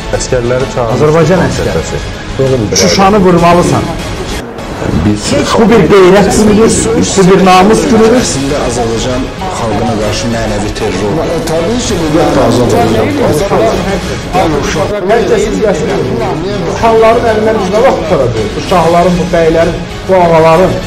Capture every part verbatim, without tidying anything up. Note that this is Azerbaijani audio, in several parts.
Əskərləri çağırmış. Azərbaycan əskəri. Şuşanı vurmalısan. Biz Bu bir qeyrət günüdür, bu bir namus günüdür. Əslində Azərbaycan xalqına qarşı mənəvi terror. Təbii ki, bu bir Azərbaycan. Herkesiz gəlsin. Uşaqların əlindən biz nə vaxt tutaracaq? Bu şahların, bu bəylərin, bu ağaların.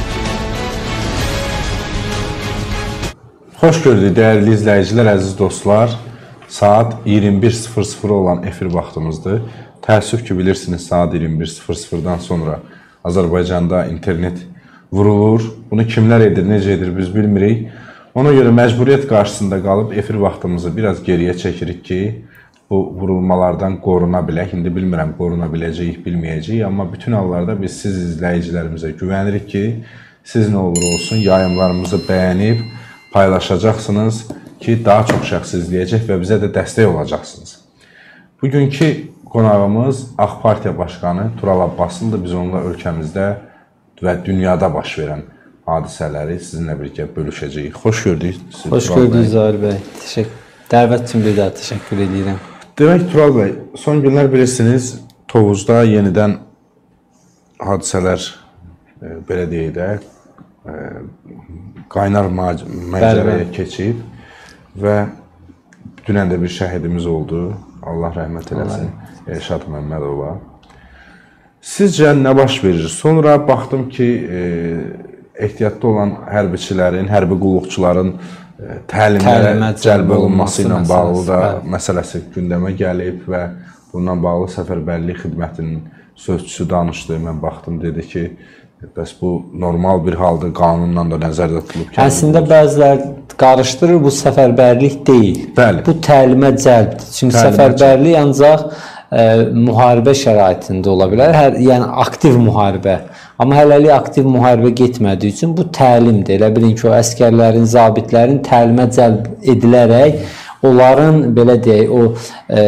Xoş gördük, dəyərli izləyicilər, əziz dostlar. Saat iyirmi bir sıfır sıfır olan efir vaxtımızdır. Təəssüf ki, bilirsiniz, saat iyirmi bir sıfır sıfırdan sonra Azərbaycanda internet vurulur. Bunu kimlər edir, necə edir biz bilmirik. Ona görə məcburiyyət qarşısında qalıb efir vaxtımızı biraz geriyə çəkirik ki, bu vurulmalardan qoruna bilək. İndi bilmirəm, qoruna biləcəyik, bilməyəcəyik. Amma bütün hallarda biz siz izləyicilərimizə güvənirik ki, siz nə olur olsun yayımlarımızı bəyənib paylaşacaqsınız ki, daha çox şəxs izləyəcək və bizə də dəstək olacaqsınız. Bugünkü qonağımız Ağ Partiya Başqanı Tural Abbaslıdır. Biz onunla ölkəmizdə və dünyada baş verən hadisələri sizinlə birlikdə bölüşəcəyik. Xoş gördük. Xoş gördük Zahir bəy. Dəvət üçün bir daha təşəkkür edirəm. Demək, Tural bəy, son günlər bilirsiniz, Tovuzda yenidən hadisələr, e, belə deyək də, e, qaynar mənzərəyə keçib və dünən də bir şəhidimiz oldu. Allah rəhmət eləsin. Elşad Məmmədova. Sizcə nə baş verir? Sonra baxdım ki, e, ehtiyatda olan hərbiçilərin, hərbi qulluqçuların e, təlimlərə cəlb olunması ilə bağlı da məsələsi gündəmə gəlib və bundan bağlı Səfərbərlik Xidmətinin sözçüsü danışdı. Mən baxdım, dedi ki, bəs bu normal bir haldır, qanundan da nəzərdə tutulub. Əslində bəzilər qarışdırır, bu səfərbərlik deyil. Bəli. Bu təlimə cəlbdir. Çünki təlimə səfərbərlik ancaq ə, müharibə şəraitində ola bilər. Hər, yəni aktiv müharibə. Amma hələlik aktiv müharibə getmədiyi üçün bu təlimdir. Elə bilin ki, o əskərlərin, zabitlərin təlimə cəlb edilərək onların, belə deyək, o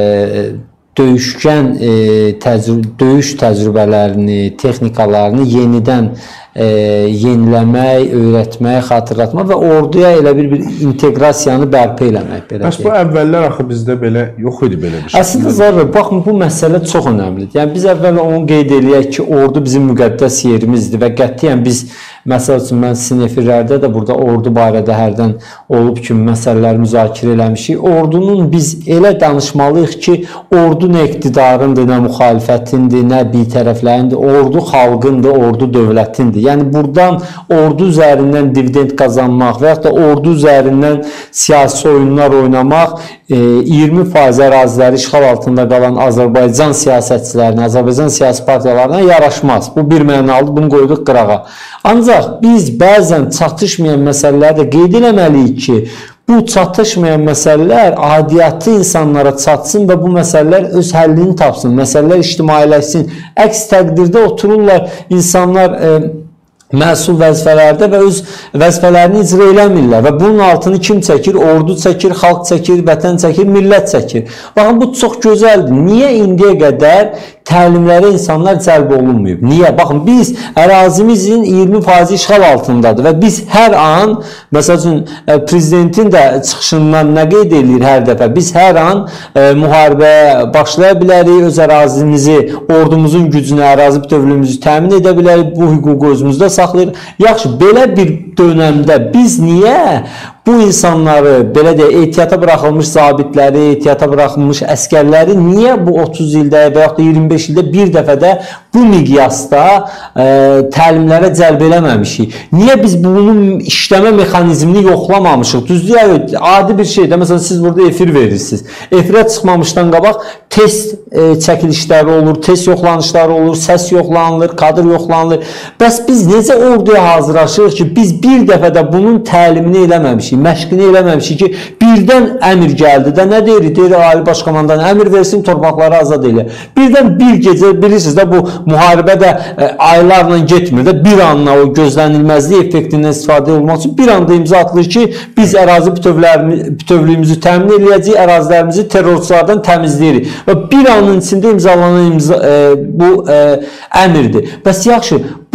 ə, döyüşkən e, təcrübə, döyüş təcrübələrini, texnikalarını yenidən e, yeniləmək, öyrətmək, xatırlatmaq və orduya elə bir, bir inteqrasiyanı bərpa eləmək. Bəs bu əvvəllər axı bizdə belə yox idi belə bir şey. Əslində Zahir, baxın, bu məsələ çox önəmlidir. Yəni biz əvvəl onu qeyd eləyək ki, ordu bizim müqəddəs yerimizdir və qətiyyən biz, məsəl üçün, mən sizin efirlərdə də burada ordu barədə hərdən olub kimi məsələləri müzakirə eləmişik. Ordunun biz elə danışmalıyıq ki, ordu nə iqtidarındır, nə müxalifətindir, nə bir tərəflərindir. Ordu xalqındır, ordu dövlətindir. Yəni buradan ordu üzərindən dividend qazanmaq və yaxud da ordu üzərindən siyasi oyunlar oynamaq iyirmi faiz əraziləri işğal altında qalan Azərbaycan siyasətçilərinə, Azərbaycan siyasi partiyalarına yaraşmaz. Bu bir mənalıdır, bunu qoyduq qırağa. Ancaq biz bəzən çatışmayan məsələləri də qeyd eləməliyik ki, bu çatışmayan məsələlər adiyyatı insanlara çatsın və bu məsələlər öz həllini tapsın, məsələlər ictimailəşsin. Əks təqdirdə otururlar insanlar e, məsul vəzifələrdə və öz vəzifələrini icra eləmirlər və bunun altını kim çəkir? Ordu çəkir, xalq çəkir, vətən çəkir, millət çəkir. Baxın, bu çox gözəldir. Niyə indiyə qədər təlimlərə insanlar cəlb olunmayıb? Niyə? Baxın, biz ərazimizin iyirmi faiz işğal altındadır və biz hər an, məsəl üçün, prezidentin də çıxışından nə qeyd edir hər dəfə? Biz hər an e, müharibəyə başlaya bilərik, öz ərazimizi, ordumuzun gücünü, ərazi bütövlüyümüzü təmin edə bilərik, bu hüququ özümüzdə saxlayır. Yaxşı, belə bir dönəmdə biz niyə bu insanları, belə də ehtiyata buraxılmış zabitləri, ehtiyata buraxılmış əskərləri niyə bu otuz ildə və yaxud da iyirmi beş ildə bir dəfədə bu miqyasda e, təlimlərə cəlb eləməmişik? Niyə biz bunun işləmə mexanizmini yoxlamamışıq? Düzdür, adi bir şeydir. Məsələn, siz burada efir verirsiniz. Efirə çıxmamışdan qabaq test e, çəkilişləri olur, test yoxlanışları olur, səs yoxlanılır, kadr yoxlanılır. Bəs biz necə orduya hazırlaşırıq ki, biz bir dəfədə bunun təlimini eləməmişik, məşqini eləməmişik ki, birdən əmr gəldi də, nə deyir? Deyir, Ali Başkomandan əmr versin, torpaqları azad elə. Birdən bir gecə, bilirsiniz də, bu müharibə də e, aylarla getmir də, bir anla o gözlənilməzlik effektindən istifadə olmaq üçün bir anda imza atılır ki, biz ərazi bütövlüyümüzü təmin edəcəyik, ərazilərimizi terrorçulardan təmizləyirik. Və bir anın içində imzalanan imza, e, bu e, əmirdir. Bəs yaxşı, bu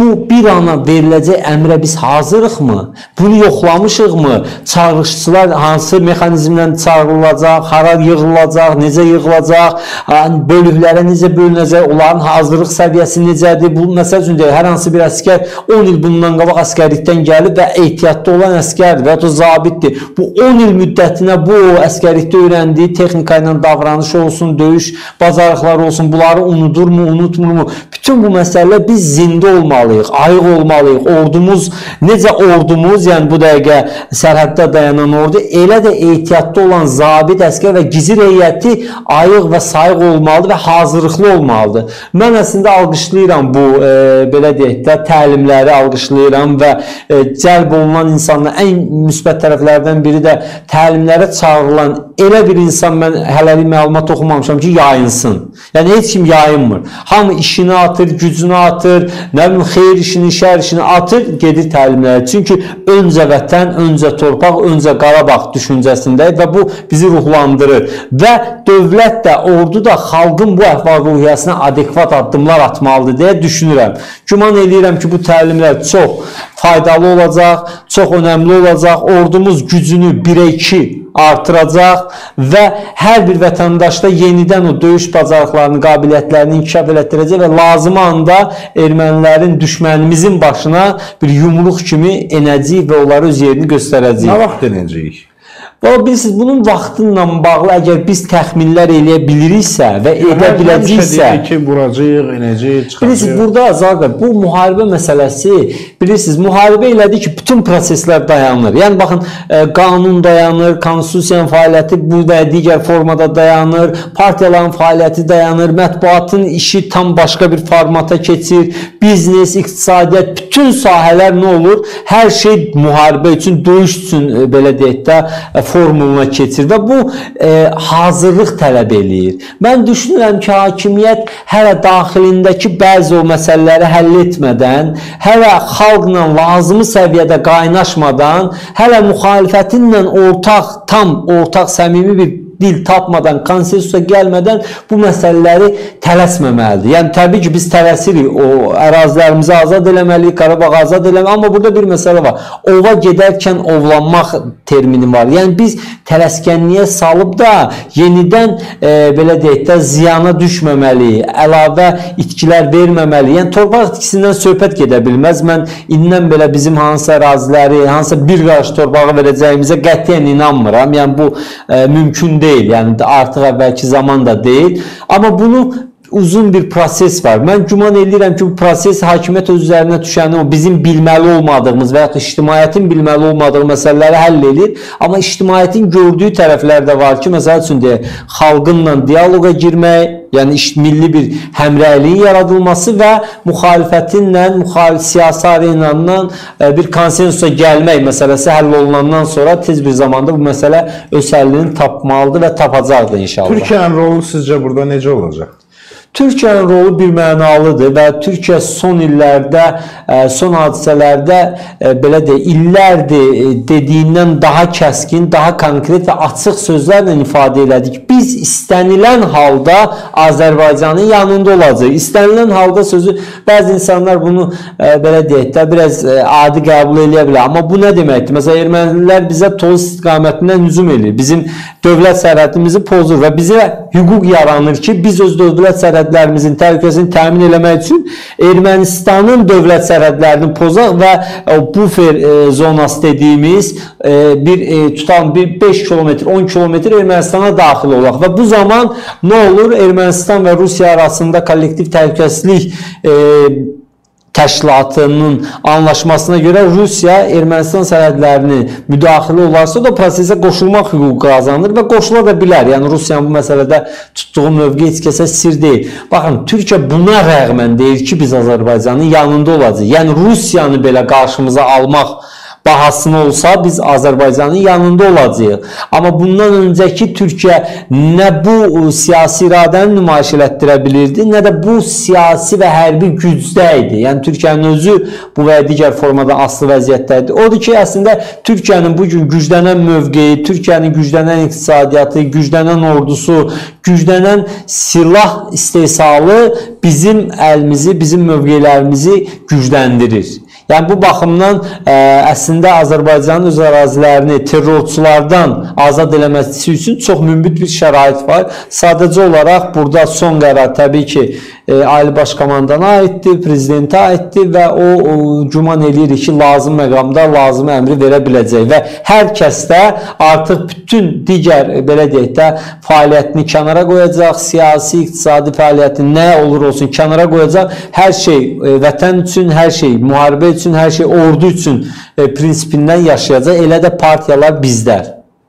bu bir ana veriləcək əmrə biz hazırıqmı? Bunu yoxlamışıqmı? Çağırışçılar hansı mexanizmlə çağırılacaq, hara yığılacaq, necə yığılacaq, bölüklərə necə bölünəcək, onların hazırlıq səviyyəsi necədir? Bu məsəl üçün deyil, hər hansı bir əskər on il bundan qabaq əskərlikdən gəlib və ehtiyatda olan əskərdir və ya da zabitdir. Bu on il müddətinə bu əskərlikdə öyrəndiyi texnika ilə davranış olsun, döyüş bacarıqları olsun, bunları unudurmu, unutmurmu? Bütün bu məsələlər biz zində olmalıyıq, ayıq olmalıyıq. Ordumuz, necə ordumuz, yəni bu dəqiqə sərhəddə dayanan ordu, elə də ehtiyatda olan zabit, əskər və gizir heyəti ayıq və sayıq olmalıdır və hazırlıqlı olmalıdır. Mən əslində alqışlayıram bu, e, belə deyək də, təlimləri alqışlayıram və e, cəlb olunan insanlar, ən müsbət tərəflərdən biri də təlimlərə çağırılan elə bir insan mən hələlik məlumat oxumamışam ki, yayınsın. Yəni heç kim yayınmır. Hamı işini atır, gücünü atır, nə bilim xeyir işini, şər işini atır, gedir təlimlərə. Çünki öncə vətən, öncə torpaq, öncə Qarabağ düşüncəsindəyik və bu bizi ruhlandırır. Və dövlət də, ordu da xalqın bu əhval-ruhiyyəsinə adekvat addımlar atmalıdır deyə düşünürəm. Güman edirəm ki, bu təlimlər çox faydalı olacaq, çox önəmli olacaq. Ordumuz gücünü birə iki artıracaq və hər bir vətəndaşda yenidən o döyüş bacarıqlarını, qabiliyyətlərini inkişaf elətdirəcək və lazım anda ermənilərin, düşmənimizin başına bir yumruq kimi enəcəyik və onları öz yerini göstərəcəyik. Nə vaxt enəcəyik? Bilirsiniz, bunun vaxtınla bağlı əgər biz təxminlər eləyə biliriksə və edə biləcəksə, ki, vuracaq, enəcək, çıxacaq. Bilirsiniz, burada Azar bəy, bu müharibə məsələsi, bilirsiniz, müharibə elədi ki, bütün proseslər dayanır. Yəni, baxın, qanun dayanır, konstitusiyanın fəaliyyəti bu və digər formada dayanır, partiyaların fəaliyyəti dayanır, mətbuatın işi tam başqa bir formata keçir, biznes, iqtisadiyyat, bütün sahələr nə olur? Hər şey müharibə üçün, döyüş üçün, belə deyək də, formuluna keçir və bu e, hazırlıq tələb eləyir. Mən düşünürəm ki, hakimiyyət hələ daxilindəki bəzi o məsələləri həll etmədən, hələ xalqla lazımı səviyyədə qaynaşmadan, hələ müxalifətinlə ortaq, tam ortaq, səmimi bir dil tapmadan, konsensusa gəlmədən bu məsələləri tələsməməlidir. Yəni, təbii ki, biz tələsirik, o ərazilərimizi azad eləməliyik, Qarabağ azad eləməliyik, amma burada bir məsələ var. Ova gedərkən ovlanmaq termini var. Yəni, biz tələskənliyə salıb da yenidən, e, belə deyək də, ziyana düşməməliyik, əlavə itkilər verməməliyik. Yəni, torpaq itkisindən söhbət gedə bilməz. Mən indən belə bizim hansısa əraziləri, hansısa bir qarış torpağı verəcəyimizə qətiyyən inanmıram. Yəni, bu e, mümkün deyil. Yəni artıq əvvəlki zaman da deyil. Amma bunu uzun bir proses var. Mən güman edirəm ki, bu proses hakimiyyət öz üzərinə düşəni o bizim bilməli olmadığımız və ya ictimaiyyətin bilməli olmadığı məsələləri həll edir. Amma ictimaiyyətin gördüyü tərəflər də var ki, məsəl üçün deyək, xalqınla dialoqa girmək, yəni milli bir həmrəyliyin yaradılması və müxalifətinlə, müxalif siyasi arenandan bir konsensusa gəlmək məsələsi həll olunandan sonra tez bir zamanda bu məsələ öz həllini tapmalıdır və tapacaqdır inşallah. Türkiyənin rolu sizcə burada necə olacaq? Türkiyənin rolu bir mənalıdır və Türkiyə son illərdə, son hadisələrdə belə deyək, illərdir dediyindən daha kəskin, daha konkret və açıq sözlərlə ifadə elədik. Biz istənilən halda Azərbaycanın yanında olacaq. İstənilən halda sözü, bəzi insanlar bunu belə deyək də, biraz adi qəbul eləyə bilər. Amma bu nə deməkdir? Məsələn, ermənilər bizə Tovuz istiqamətindən hücum edir. Bizim dövlət sərhədimizi pozur və bizə hüquq yaranır ki, biz öz dövlət sərhədlərimizin təhlükəsini təmin eləmək üçün Ermənistanın dövlət sərhədlərini pozaq və bufer zonası dediyimiz bir tutan bir beş kilometr, on kilometr Ermənistana daxil olaq və bu zaman nə olur? Ermənistan və Rusiya arasında kollektiv təhlükəsizlik təşkilatının anlaşmasına görə Rusiya Ermənistan sərhədlərini müdaxilə olarsa da prosesə qoşulmaq hüququ qazanır və qoşula da bilər. Yəni Rusiyanın bu məsələdə tutduğu mövqe heç kəsə sir deyil. Baxın, Türkiyə buna rəğmən deyir ki, biz Azərbaycanın yanında olacaq. Yəni Rusiyanı belə qarşımıza almaq bahasına olsa biz Azərbaycanın yanında olacağıq. Amma bundan öncəki Türkiyə nə bu siyasi iradəni nümayiş elətdirə bilirdi, nə də bu siyasi və hərbi gücdə idi. Yəni Türkiyənin özü bu və digər formada asılı vəziyyətdə idi. Odur ki, əslində Türkiyənin bugün güclənən mövqeyi, Türkiyənin güclənən iqtisadiyyatı, güclənən ordusu, güclənən silah istehsalı bizim əlimizi, bizim mövqelərimizi gücləndirir. Yəni bu baxımdan ə, əslində Azərbaycanın öz ərazilərini terrorçulardan azad eləməsi üçün çox münbit bir şərait var. Sadəcə olaraq burada son qərar təbii ki ə, Ali Baş Komandana aiddir, prezidentə aiddir və o, o güman eləyir ki, lazım məqamda lazım əmri verə biləcək və hər kəs də artıq bütün digər belə deyək də fəaliyyətini kənara qoyacaq, siyasi, iqtisadi fəaliyyətini nə olur olsun kənara qoyacaq. Hər şey ə, vətən üçün, hər şey müharibə üçün, hər şey ordu üçün e, prinsipindən yaşayacaq. Elə də partiyalar bizlər.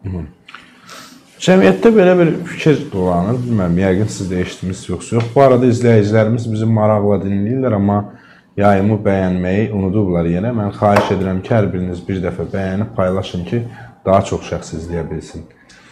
Cəmiyyətdə belə bir fikir dolanır. Bilməm, yəqin siz də eşitdiniz yoxsa yox. Bu arada izləyicilərimiz bizim maraqla dinləyirlər, amma yayımı bəyənməyi unudublar yenə. Mən xahiş edirəm ki, hər biriniz bir dəfə bəyənib paylaşın ki, daha çox şəxs izləyə bilsin.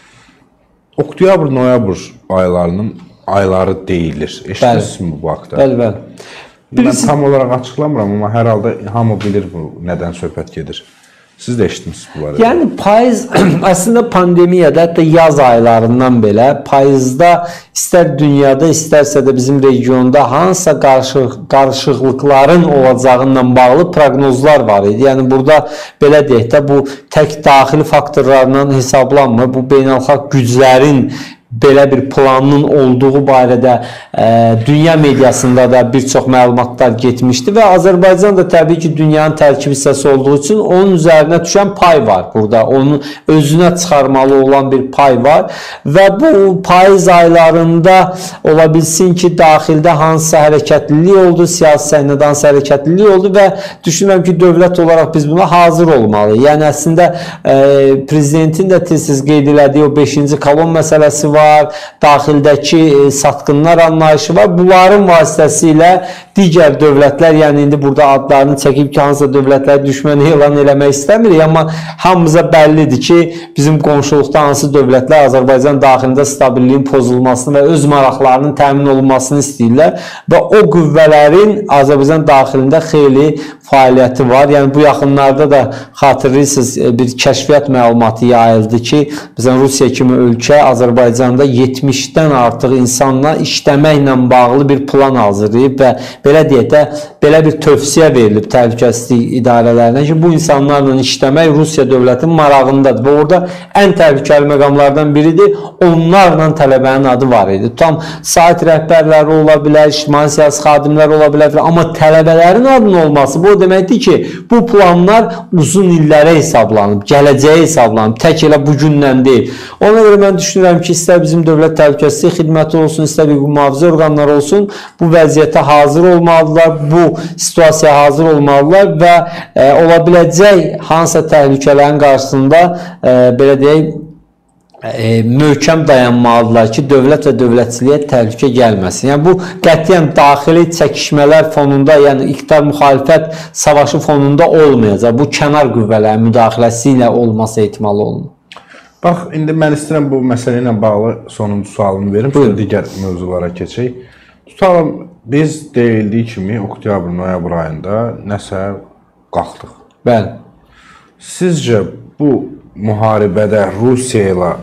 Oktyabr-noyabr aylarının ayları deyilir. Eşitdinizmi bu haqda? Bəli, bəli. Mən tam olaraq açıqlamıram, amma hər halda hamı bilir bu nədən söhbət gedir. Siz də eşitmişsiniz bu barədə. Yəni payız əslində pandemiyada, hətta yaz aylarından belə payızda istər dünyada, istərsə də bizim regionda hansısa qarışıq, qarışıqlıqların olacağından bağlı proqnozlar var idi. Yəni burada belə deyək də bu tək daxili faktorlarla hesablanmır. Bu beynəlxalq güclərin belə bir planının olduğu barədə e, dünya mediasında da bir çox məlumatlar getmişdi və Azərbaycan da təbii ki, dünyanın tərkib hissəsi olduğu üçün onun üzərinə düşən pay var burada. Onun özünə çıxarmalı olan bir pay var və bu payız aylarında ola bilsin ki, daxildə hansısa hərəkətlilik oldu, siyasi səhnədə hansısa hərəkətlilik oldu və düşünürəm ki, dövlət olaraq biz buna hazır olmalıyıq. Yəni əslində e, prezidentin də tez-tez qeyd elədiyi o beşinci kolon məsələsi var, daxildəki satqınlar anlayışı var. Bunların vasitəsilə digər dövlətlər, yəni indi burada adlarını çəkib ki, hansısa dövlətləri düşməni elan eləmək istəmirik, amma hamımıza bəllidir ki, bizim qonşuluqda hansı dövlətlər Azərbaycan daxilində stabilliyin pozulmasını və öz maraqlarının təmin olunmasını istəyirlər və o qüvvələrin Azərbaycan daxilində xeyli fəaliyyəti var. Yəni bu yaxınlarda da xatırlayırsınız bir kəşfiyyat məlumatı yayıldı ki, bizən Rusiya kimi ölkə Azərbaycanda yetmişdən artıq insanla işləməklə bağlı bir plan hazırlayıb və belə deyək də, belə bir tövsiyə verilib təhlükəsizlik idarələrinə ki, bu insanlarla işləmək Rusiya dövlətinin marağındadır və orada ən təhlükəli məqamlardan biridir, onlarla tələbənin adı var idi. Tam sahət rəhbərləri ola bilər, ictimai siyasi xadimlər ola bilər, amma tələbələrin adının olması bu deməkdir ki, bu planlar uzun illərə hesablanıb, gələcəyə hesablanıb, tək elə bugündən deyil. Ona görə mən düşünürəm ki, istər bizim dövlət təhlükəsizlik xidməti olsun, istər hüquq mühafizə orqanları olsun, bu vəziyyətə hazır olmalıdırlar, bu situasiyaya hazır olmalıdırlar və e, ola biləcək hansısa təhlükələrin qarşısında e, belə deyək, e, möhkəm dayanmalıdırlar ki, dövlət və dövlətçiliyə təhlükə gəlməsin. Yəni bu qətiyyən daxili çəkişmələr fonunda, yəni iqtidar müxalifət savaşı fonunda olmayacaq. Bu kənar qüvvələrin müdaxiləsi ilə olması ehtimalı olunur. Bax, indi mən istəyirəm bu məsələ ilə bağlı sonuncu sualımı verim, sonra digər mövzulara keçək. Tutalım, biz deyildiyi kimi oktyabr-noyabr ayında nəsə qalxdıq. Bəli. Sizcə bu müharibədə Rusiya ilə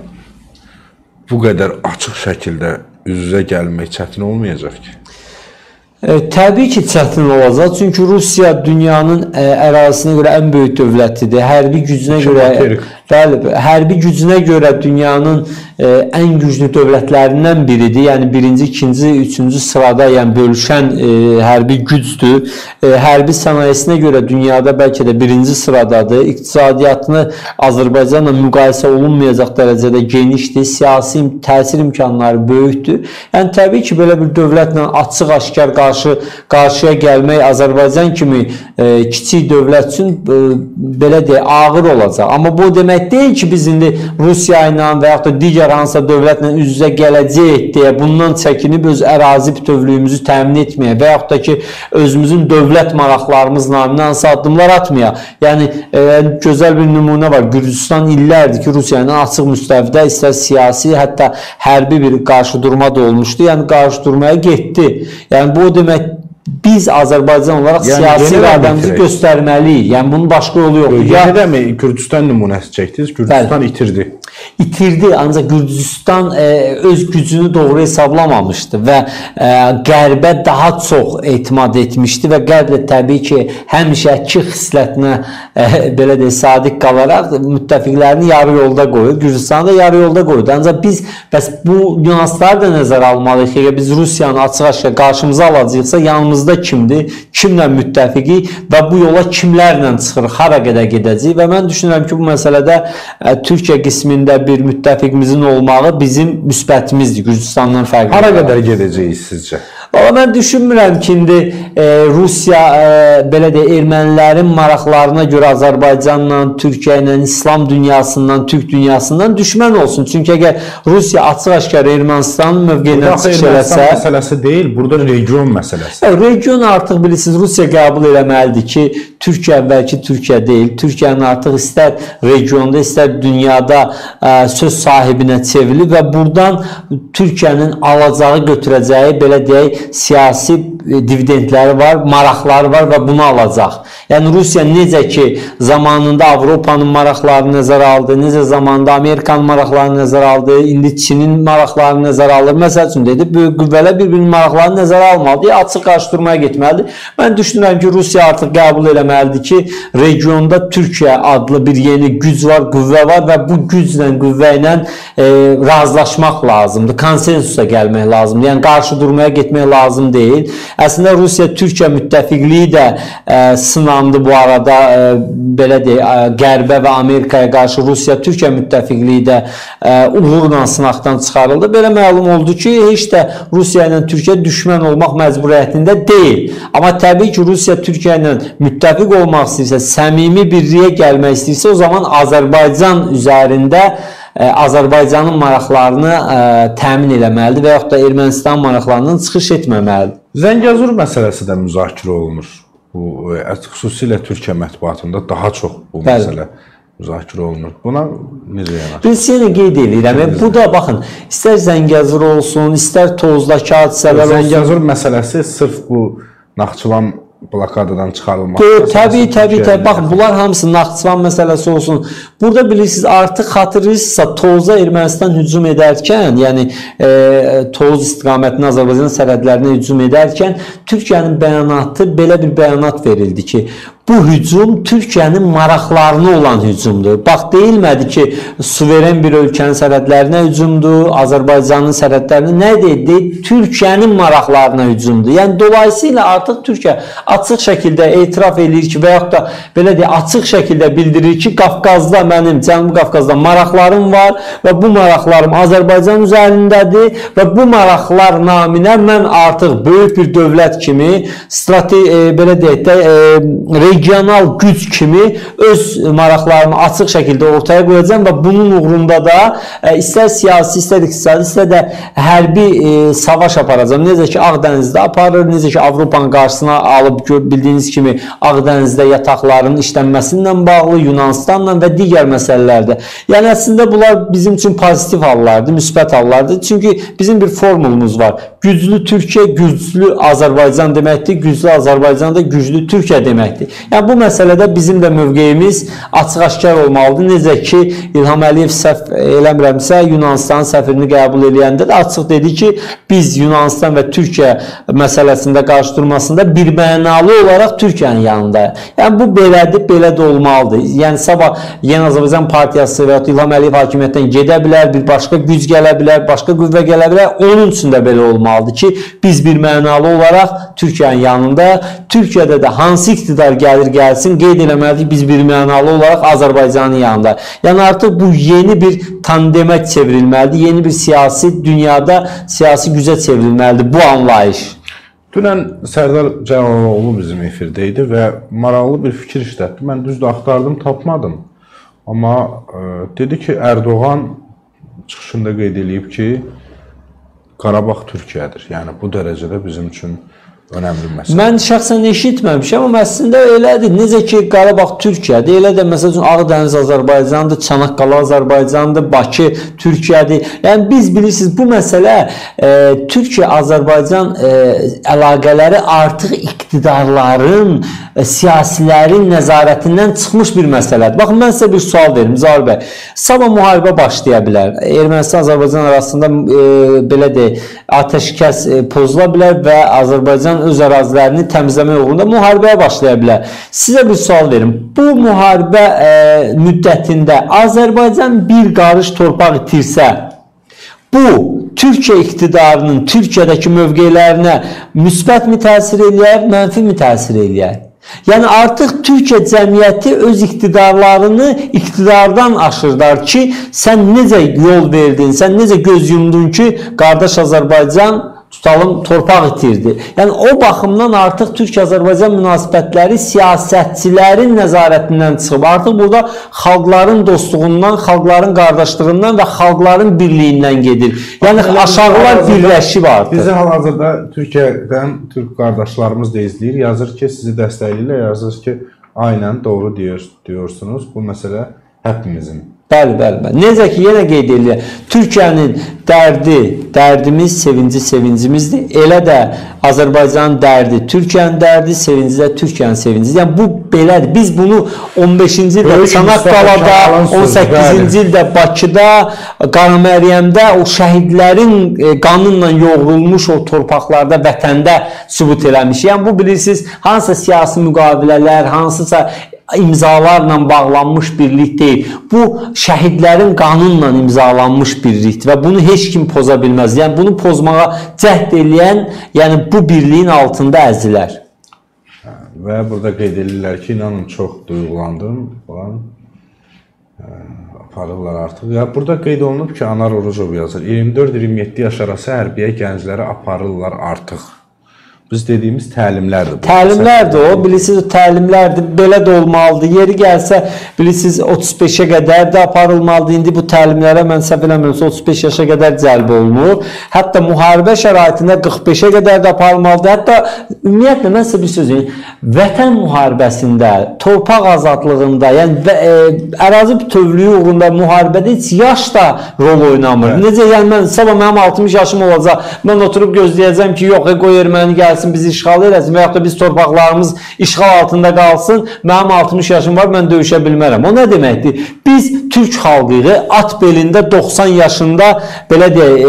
bu qədər açıq şəkildə üz-üzə gəlmək çətin olmayacaq ki? E, təbii ki, çətin olacaq. Çünki Rusiya dünyanın e, ərazisinə görə ən böyük dövlətidir. Hərbi gücünə görə, bəli, hərbi gücünə görə dünyanın e, ən güclü dövlətlərindən biridir. Yəni birinci, ikinci, üçüncü sırada yəni bölüşən e, hərbi gücdür. E, hərbi sənayesinə görə dünyada bəlkə də birinci sıradadır. İqtisadiyyatını Azərbaycanla müqayisə olunmayacaq dərəcədə genişdir. Siyasi təsir imkanları böyükdür. Yəni təbii ki, belə bir dövlətlə açıq-aşkar qarşı qarşıya gəlmək Azərbaycan kimi e, kiçik dövlət üçün e, belə deyək ağır olacaq. Amma bu demək demək deyil ki, biz indi Rusiya ilə və yaxud da digər hansısa dövlətlə üz-üzə gələcəyik deyə bundan çəkinib öz ərazi bütövlüyümüzü təmin etməyə və yaxud da ki, özümüzün dövlət maraqlarımız naminə hansı addımlar atmaya. Yəni, e, gözəl bir nümunə var. Gürcüstan illərdir ki, Rusiya ilə açıq müstəvidə istər siyasi, hətta hərbi bir qarşıdurma da olmuşdu. Yəni, qarşıdurmaya getdi. Yəni, bu o demək, biz Azərbaycan olaraq yəni, siyasi iradəmizi göstərməliyik. Yəni, bunun başqa yolu yoxdur. Yəni də mi Gürcüstan nümunəsi çəkdiniz? Gürcüstan Bəli. itirdi. İtirdi, ancaq Gürcüstan e, öz gücünü doğru hesablamamışdı və e, Qərbə daha çox etimad etmişdi və Qərb də təbii ki, həmişəki xislətinə e, belə deyək, sadiq qalaraq müttəfiqlərini yarı yolda qoyur. Gürcüstanı da yarı yolda qoydu. Ancaq biz bəs bu nüansları da nəzərə almalıyıq ki, biz Rusiyanı açıq-aşkar qarşımıza alacaqsa yanımızda kimdir, kimlə müttəfiqi və bu yola kimlərlə çıxırıq, hara qədər gedəcəyik və mən düşünürəm ki, bu məsələdə e, Türkiyə qismində bir müttəfiqimizin olmağı bizim müsbətimizdir, Gürcüstandan fərqli. Hara qədər gedəcəyik sizcə? Valla mən düşünmürəm ki, indi e, Rusiya e, belə də ermənilərin maraqlarına görə Azərbaycanla, Türkiyə ilə, İslam dünyasından, Türk dünyasından düşmən olsun. Çünki əgər Rusiya açıq-aşkar Ermənistanın mövqeyindən çıxış eləsə... Ermənistan məsələsi deyil, burada region məsələsi. E, region artıq bilirsiniz, Rusiya qəbul eləməlidir ki, Türkiyə əvvəlki Türkiyə deyil. Türkiyənin artıq istər regionda, istər dünyada ə, söz sahibinə çevrilir və buradan Türkiyənin alacağı, götürəcəyi, belə deyək, siyasi dividendləri var, maraqları var və bunu alacaq. Yəni, Rusiya necə ki, zamanında Avropanın maraqlarını nəzərə aldı, necə zamanında Amerikanın maraqlarını nəzərə aldı, indi Çinin maraqlarını nəzərə alır. Məsəl üçün dedi, böyük qüvvələr bir-birinin maraqlarını nəzərə almalıdır, açıq qarşıdurmaya getməlidir. Mən düşünürəm ki, Rusiya artıq qəbul eləməlidir ki, regionda Türkiyə adlı bir yeni güc var, qüvvə var və bu güclə, qüvvə ilə e, razılaşmaq lazımdır, konsensusa gəlmək lazımdır. Yəni, qarşıdurmaya getmək lazım deyil. Əslində, Rusiya-Türkiyə müttəfiqliyi də e, sınandı bu arada, e, belə deyək, e, Qərbə və Amerikaya qarşı Rusiya-Türkiyə müttəfiqliyi də e, uğurla sınaqdan çıxarıldı. Belə məlum oldu ki, heç də Rusiya ilə Türkiyə düşmən olmaq məcburiyyətində deyil. Amma təbii ki, Rusiya Türkiyə ilə müttəfiq olmaq istəyirsə, səmimi birliyə gəlmək istəyirsə, o zaman Azərbaycan üzərində Azərbaycanın maraqlarını ə, təmin eləməlidir və yaxud da Ermənistan maraqlarından çıxış etməməlidir. Zəngəzur məsələsi də müzakirə olunur. Bu, xüsusilə Türkiyə mətbuatında daha çox bu Bəli. məsələ müzakirə olunur. Buna necə yanaşır? Biz yenə qeyd edirəm. Bu da, baxın, istər Zəngəzur olsun, istər Tozdakı hadisələr olsun. Zəngəzur məsələsi sırf bu Naxçıvan blokadadan çıxarılmaq. Təbii, təbii, təbii. Baxın, bunlar hamısı Naxçıvan məsələsi olsun. Burada bilirsiniz, artıq xatırlayırsınızsa Toza Ermənistan hücum edərkən, yəni e, Toz istiqamətinin Azərbaycan sərhədlərinə hücum edərkən Türkiyənin bəyanatı, belə bir bəyanat verildi ki, bu hücum Türkiyənin maraqlarına olan hücumdur. Bax, deyilmədi ki, suveren bir ölkənin sərhədlərinə hücumdur, Azərbaycanın sərhədlərinə, nə deyil? Türkiyənin maraqlarına hücumdur. Yəni, dolayısıyla artıq Türkiyə açıq şəkildə etiraf edir ki, və yaxud da belə deyək, açıq şəkildə bildirir ki, Qafqazda mənim, Cənubi Qafqazda maraqlarım var və bu maraqlarım Azərbaycan üzərindədir və bu maraqlar naminə mən artıq böyük bir dövlət kimi, strategi, e, belə deyək də, e, regional güc kimi öz maraqlarımı açıq şəkildə ortaya qoyacağım və bunun uğrunda da e, istər siyasi, istər iqtisadi, istər də hərbi e, savaş aparacağım. Necə ki, Ağdənizdə aparır, necə ki, Avropanın qarşısına alıb bildiyiniz kimi Ağdənizdə yataqların işlənməsindən bağlı, Yunanistanla və digər məsələlərdə. Yəni, əslində bunlar bizim üçün pozitiv hallardır, müsbət hallardır. Çünki bizim bir formulumuz var. Güclü Türkiyə, güclü Azərbaycan deməkdir, güclü Azərbaycan da güclü Türkiyə deməkdir. Yəni, bu məsələdə bizim də mövqeyimiz açıq-aşkar olmalıdır. Necə ki, İlham Əliyev səhv eləmirəmsə, Yunanistan səfirini qəbul edəndə də açıq dedi ki, biz Yunanistan və Türkiyə məsələsində qarşıdurmasında birmənalı olaraq Türkiyənin yanındayıq. Yəni, bu belədir, belə də olmalıdır. Yəni, sabah Yeni Azərbaycan Partiyası və İlham Əliyev hakimiyyətdən gedə bilər, bir başqa güc gələ bilər, başqa qüvvə gələ bilər. Onun üçün də belə olmalıdır ki, biz birmənalı olaraq Türkiyənin yanındayıq. Türkiyədə də hansı iqtidar gəlir gəlsin, qeyd eləməlidir, biz birmənalı olaraq Azərbaycanın yanında. Yəni, artıq bu yeni bir tandemə çevrilməlidir, yeni bir siyasi dünyada siyasi gücə çevrilməlidir bu anlayış. Dünən Sərdar Cəlaloğlu bizim efirdə idi və maraqlı bir fikir işlətdi. Mən düzdür axtardım, tapmadım. Amma e, dedi ki, Erdoğan çıxışında qeyd edib ki, Qarabağ Türkiyədir. Yəni bu dərəcədə bizim üçün önəmli məsələ. Mən şəxsən eşitməmişəm, amma əslində elədir. Necə ki, Qarabağ Türkiyədir, elə də məsəl üçün Ağdəniz Azərbaycandır, Çanaqqala Azərbaycandır, Bakı Türkiyədir. Yəni biz bilirsiniz, bu məsələ e, Türkiyə-Azərbaycan e, əlaqələri artıq iqtidarların, e, siyasilərin nəzarətindən çıxmış bir məsələdir. Baxın, mən sizə bir sual verim, Zaur bəy. Sabah müharibə başlaya bilər. Ermənistan-Azərbaycan arasında e, belə deyək, atəşkəs e, pozula bilər və Azərbaycan öz ərazilərini təmizləmək uğrunda müharibəyə başlaya bilər. Sizə bir sual verim. Bu müharibə e, müddətində Azərbaycan bir qarış torpaq itirsə, bu Türkiyə iqtidarının Türkiyədəki mövqelərinə müsbət mi təsir eləyər, mənfi mi təsir eləyər? Yəni artıq Türkiyə cəmiyyəti öz iqtidarlarını iqtidardan aşırlar ki, sən necə yol verdin, sən necə göz yumdun ki, qardaş Azərbaycan tutalım torpaq itirdi. Yəni o baxımdan artıq Türkiyə-Azərbaycan münasibətləri siyasətçilərin nəzarətindən çıxıb. Artıq burada xalqların dostluğundan, xalqların qardaşlığından və xalqların birliyindən gedir. Yəni aşağılar birləşib artıq. Bizi hal-hazırda Türkiyədən Türk qardaşlarımız da izləyir. Yazır ki, sizi dəstəkləyirlər. Yazır ki, aynen doğru diyor, diyorsunuz. Bu məsələ hepimizin. Bəli, bəli, bəli. Necə ki, yenə qeyd edirlər, Türkiyənin dərdi, dərdimiz, sevinci, sevincimizdir. Elə də Azərbaycanın dərdi, Türkiyənin dərdi, sevinci də Türkiyənin sevincidir. Yəni, bu belədir. Biz bunu on beşinci ildə Çanaqqalada, on səkkizinci ildə Bakıda, Qaraməryəmdə o şəhidlərin qanınla yoğrulmuş o torpaqlarda, vətəndə sübut eləmiş. Yəni, bu bilirsiniz, hansısa siyasi müqavilələr, hansısa imzalarla bağlanmış birlik deyil. Bu şəhidlərin qanunla imzalanmış birlikdir və bunu heç kim poza bilməz. Yəni bunu pozmağa cəhd eləyən, yəni bu birliyin altında əzilər. Və burada qeyd edirlər ki, inanın çox duyğulandım falan. Aparırlar artıq. Ya burada qeyd olunub ki, Anar Orucov yazır. iyirmi dörd iyirmi yeddi yaş arası hərbiyə gəncləri aparırlar artıq. Biz dediyimiz təlimlərdir. Təlimlərdir o, bilirsiniz, təlimlərdir, belə də olmalıdır. Yeri gəlsə, bilirsiniz, otuz beşə qədər də aparılmalıdır. İndi bu təlimlərə mən səhv eləmirəmsə otuz beş yaşa qədər cəlb olunur. Hətta müharibə şəraitində qırx beşə qədər də aparılmalıdır. Hətta ümumiyyətlə, mən sizə bir söz deyim, vətən müharibəsində, torpaq azadlığında, yəni e, ərazi bütövlüyü uğrunda müharibədə heç yaş da rol oynamır. Evet. Necə, yəni mən sabah mənim altmış yaşım olacaq, mən oturub gözləyəcəm ki, yox, qoy erməni gəlsin, bizi işğal eləsin və yaxud da biz torpaqlarımız işğal altında qalsın, mənim altmış yaşım var, mən döyüşə bilmərəm. O nə deməkdir? Biz Türk xalqı at belində doxsan yaşında belə deyək,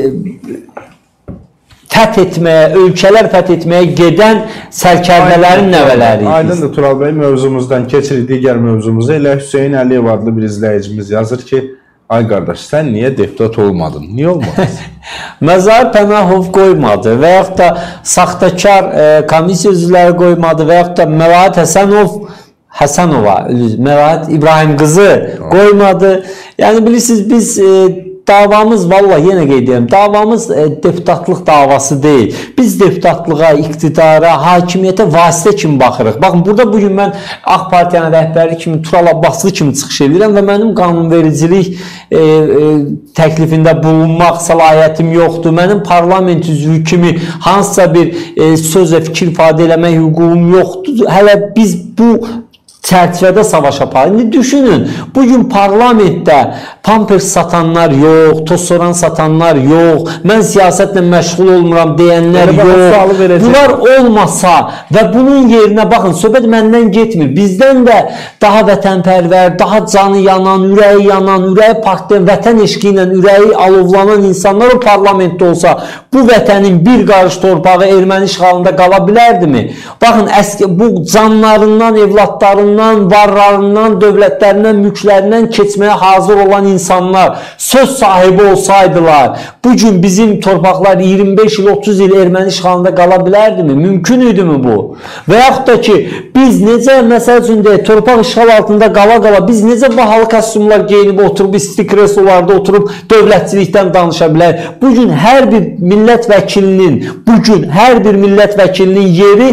e, fəth etməyə, ölkələr fəth etməyə gedən sərkərdələrin nəvələriyiz. Aydındır Tural bəy, mövzumuzdan keçirik digər mövzumuza. Elə Hüseyin Əliyev adlı bir izləyicimiz yazır ki, ay qardaş, sən niyə deputat olmadın? Niyə olmadın? Məzar Pənahov qoymadı və yaxud da saxtakar e, komissiya üzvləri qoymadı və yaxud da Məlahət Həsənov Həsənova, Məlahət İbrahim qızı qoymadı. Yəni bilirsiniz, biz e, davamız, vallahi yenə qeyd edirəm, davamız e, deputatlıq davası deyil. Biz deputatlığa, iqtidara, hakimiyyətə vasitə kimi baxırıq. Baxın, burada bugün mən Ağ Partiyanın rəhbəri kimi, Tural Abbaslı kimi çıxış edirəm və mənim qanunvericilik e, e, təklifində bulunmaq səlahiyyətim yoxdur. Mənim parlament üzvü kimi hansısa bir e, söz və fikir ifadə eləmək hüququm yoxdur. Hələ biz bu çərçivədə savaş aparır. İndi düşünün, bugün parlamentdə pampers satanlar yox, toz-soran satanlar yox, mən siyasətlə məşğul olmuram deyənlər yox. Bunlar olmasa və bunun yerinə, baxın, söhbət məndən getmir. Bizdən də daha vətənpərvər, daha canı yanan, ürəyi yanan, ürəyi partlayan, vətən eşqi ilə ürəyi alovlanan insanlar o parlamentdə olsa, bu vətənin bir qarış torpağı erməni işğalında qala bilərdimi? Baxın, əski, bu canlarından, evlatlarından, varlarından, dövlətlərindən, mülklərindən keçməyə hazır olan insanlar söz sahibi olsaydılar, bugün bizim torpaqlar iyirmi beş il, otuz il erməni işğalında qala bilərdimi? Mümkün idimi bu? Və yaxud da ki, biz necə, məsəl üçün deyək, torpaq işğal altında qala-qala, biz necə bahalı kostyumlar geyinib oturub, isti kreslolarda oturub dövlətçilikdən danışa bilərik? Bugün hər bir millət vəkilinin, bugün hər bir millət vəkilinin yeri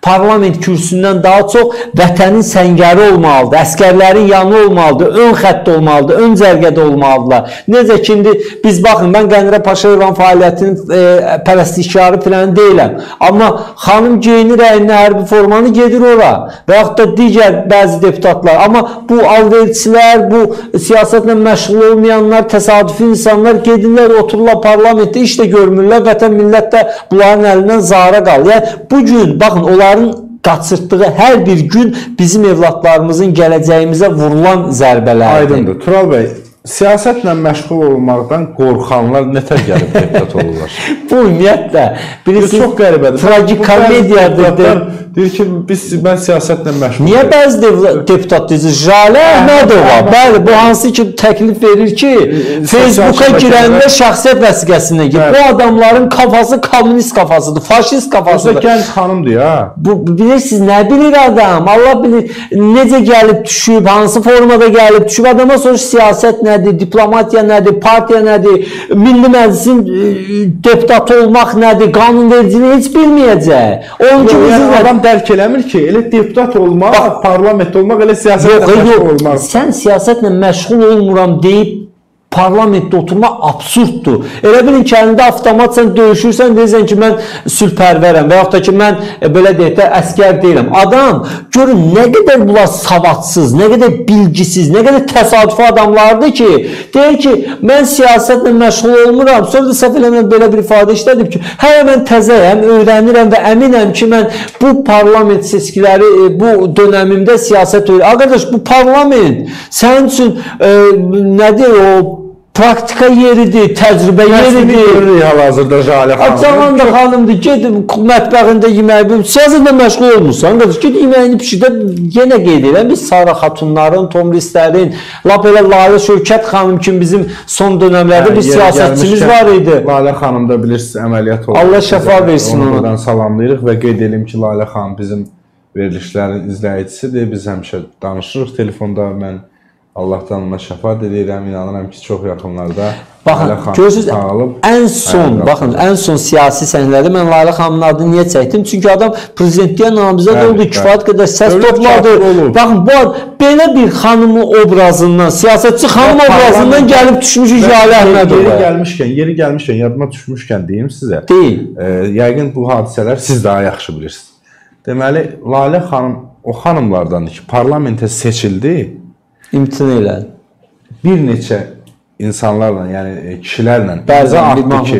parlament kürsüsündən daha çox vətənin səngəri olmalıdır, əskərlərin yanı olmalıdır, ön xəttdə olmalıdır, ön cərgədə olmalıdırlar. Necə ki, indi biz baxın, mən Qənirə Paşayevan fəaliyyətinin e, pərəstişkarı filan deyiləm. Amma xanım geyinir əyninə hərbi formanı gedir ora və yaxud da digər bəzi deputatlar. Amma bu alverçilər, bu siyasətlə məşğul olmayanlar, təsadüfi insanlar gedirlər, otururlar parlamentdə, iş də görmürlər, vətən millət də bunların əlindən zara qalır. Yəni, bu gün, baxın, onların qaçırtdığı hər bir gün bizim evlatlarımızın gələcəyimizə vurulan zərbələrdir. Aydındır. Tural bəy, siyasətlə məşğul olmaqdan qorxanlar nətər gəlib deputat olurlar? Bu ümumiyyətlə, birisi çox qəribədir. Tragikomediyadır. Deyir ki, biz, mən siyasətlə məşğul. Niyə bəzi deputat deyir? Jalə Əhmədova, bəli, bu hansı ki təklif verir ki, Facebooka girəndə şəxsiyyət vəsiqəsindən gir. Bu adamların kafası kommunist kafasıdır, faşist kafasıdır. Gənc xanımdır ya. Bu, bilirsiniz, nə bilir adam? Allah bilir, necə gəlib düşüb, hansı formada gəlib düşüb. Adama soruş siyasət nədir, diplomatiya nədir, partiya nədir, Milli Məclisin deputatı olmaq nədir, qanunvericiliyi heç bilməyəcək. Onun ki, bizim adam dərk eləmir ki, elə deputat olmaq, parlament olmaq, elə siyasətlə məşğul olmaq. Sən siyasətlə məşğul olmuram deyib parlamentdə oturmaq absurddur. Elə bilin ki, əlində avtomat sən döyüşürsən, deyirsən ki, mən sülhpərvərəm və yaxud da ki, mən e, belə deyək də əskər deyiləm. Adam, görün, nə qədər bunlar savadsız, nə qədər bilgisiz, nə qədər təsadüfi adamlardır ki, deyir ki, mən siyasətlə məşğul olmuram. Sonra da səhv eləmən belə bir ifadə işlədim ki, hələ mən təzəyəm, öyrənirəm və əminəm ki, mən bu parlament seçkiləri, e, bu dönəmimdə siyasət öyrənirəm. Arkadaş, bu parlament sənin üçün e, nədir o praktika yeridir, təcrübə yeridir. Görürük hal-hazırda Jalə xanım. Cavan da xanımdır, gedib mətbəğində yeməyi bilmir. Siyasətlə məşğul olmursan, qardaş, ged yeməyini pişirdə yenə qeyd edirəm. Biz Sara xatunların, Tomrislərin, lap elə Lalə Şövkət xanım kimi bizim son dönəmlərdə bir siyasətçimiz var idi. Lalə xanım da bilirsiniz, əməliyyat oldu. Allah şəfa versin onu. Oradan salamlayırıq və qeyd edelim ki, Lalə xanım bizim verilişlərin izləyicisidir. Biz həmişə danışırıq telefonda, mən Allahdan ona şəfa diləyirəm, inanıram ki, çox yaxınlarda baxın, görürsünüz, ən son, baxın, ən son siyasi səhnələrdə mən Lalə xanımın adını niyə çəkdim? Çünki adam prezidentliyə namizəd oldu, kifayət qədər səs topladı. Baxın, bu belə bir xanımın obrazından, siyasətçi xanım obrazından gəlib düşmüş Jalə Əhmədova. Yeri gəlmişkən, yeri gəlmişkən, yadıma düşmüşkən deyim sizə. Deyil. E, yəqin bu hadisələr siz daha yaxşı bilirsiniz. Deməli, Lalə xanım o xanımlardandır ki, parlamentə seçildi. İmtina elədi. Bir neçə insanlarla, yəni kişilərlə bəzi artdı ki,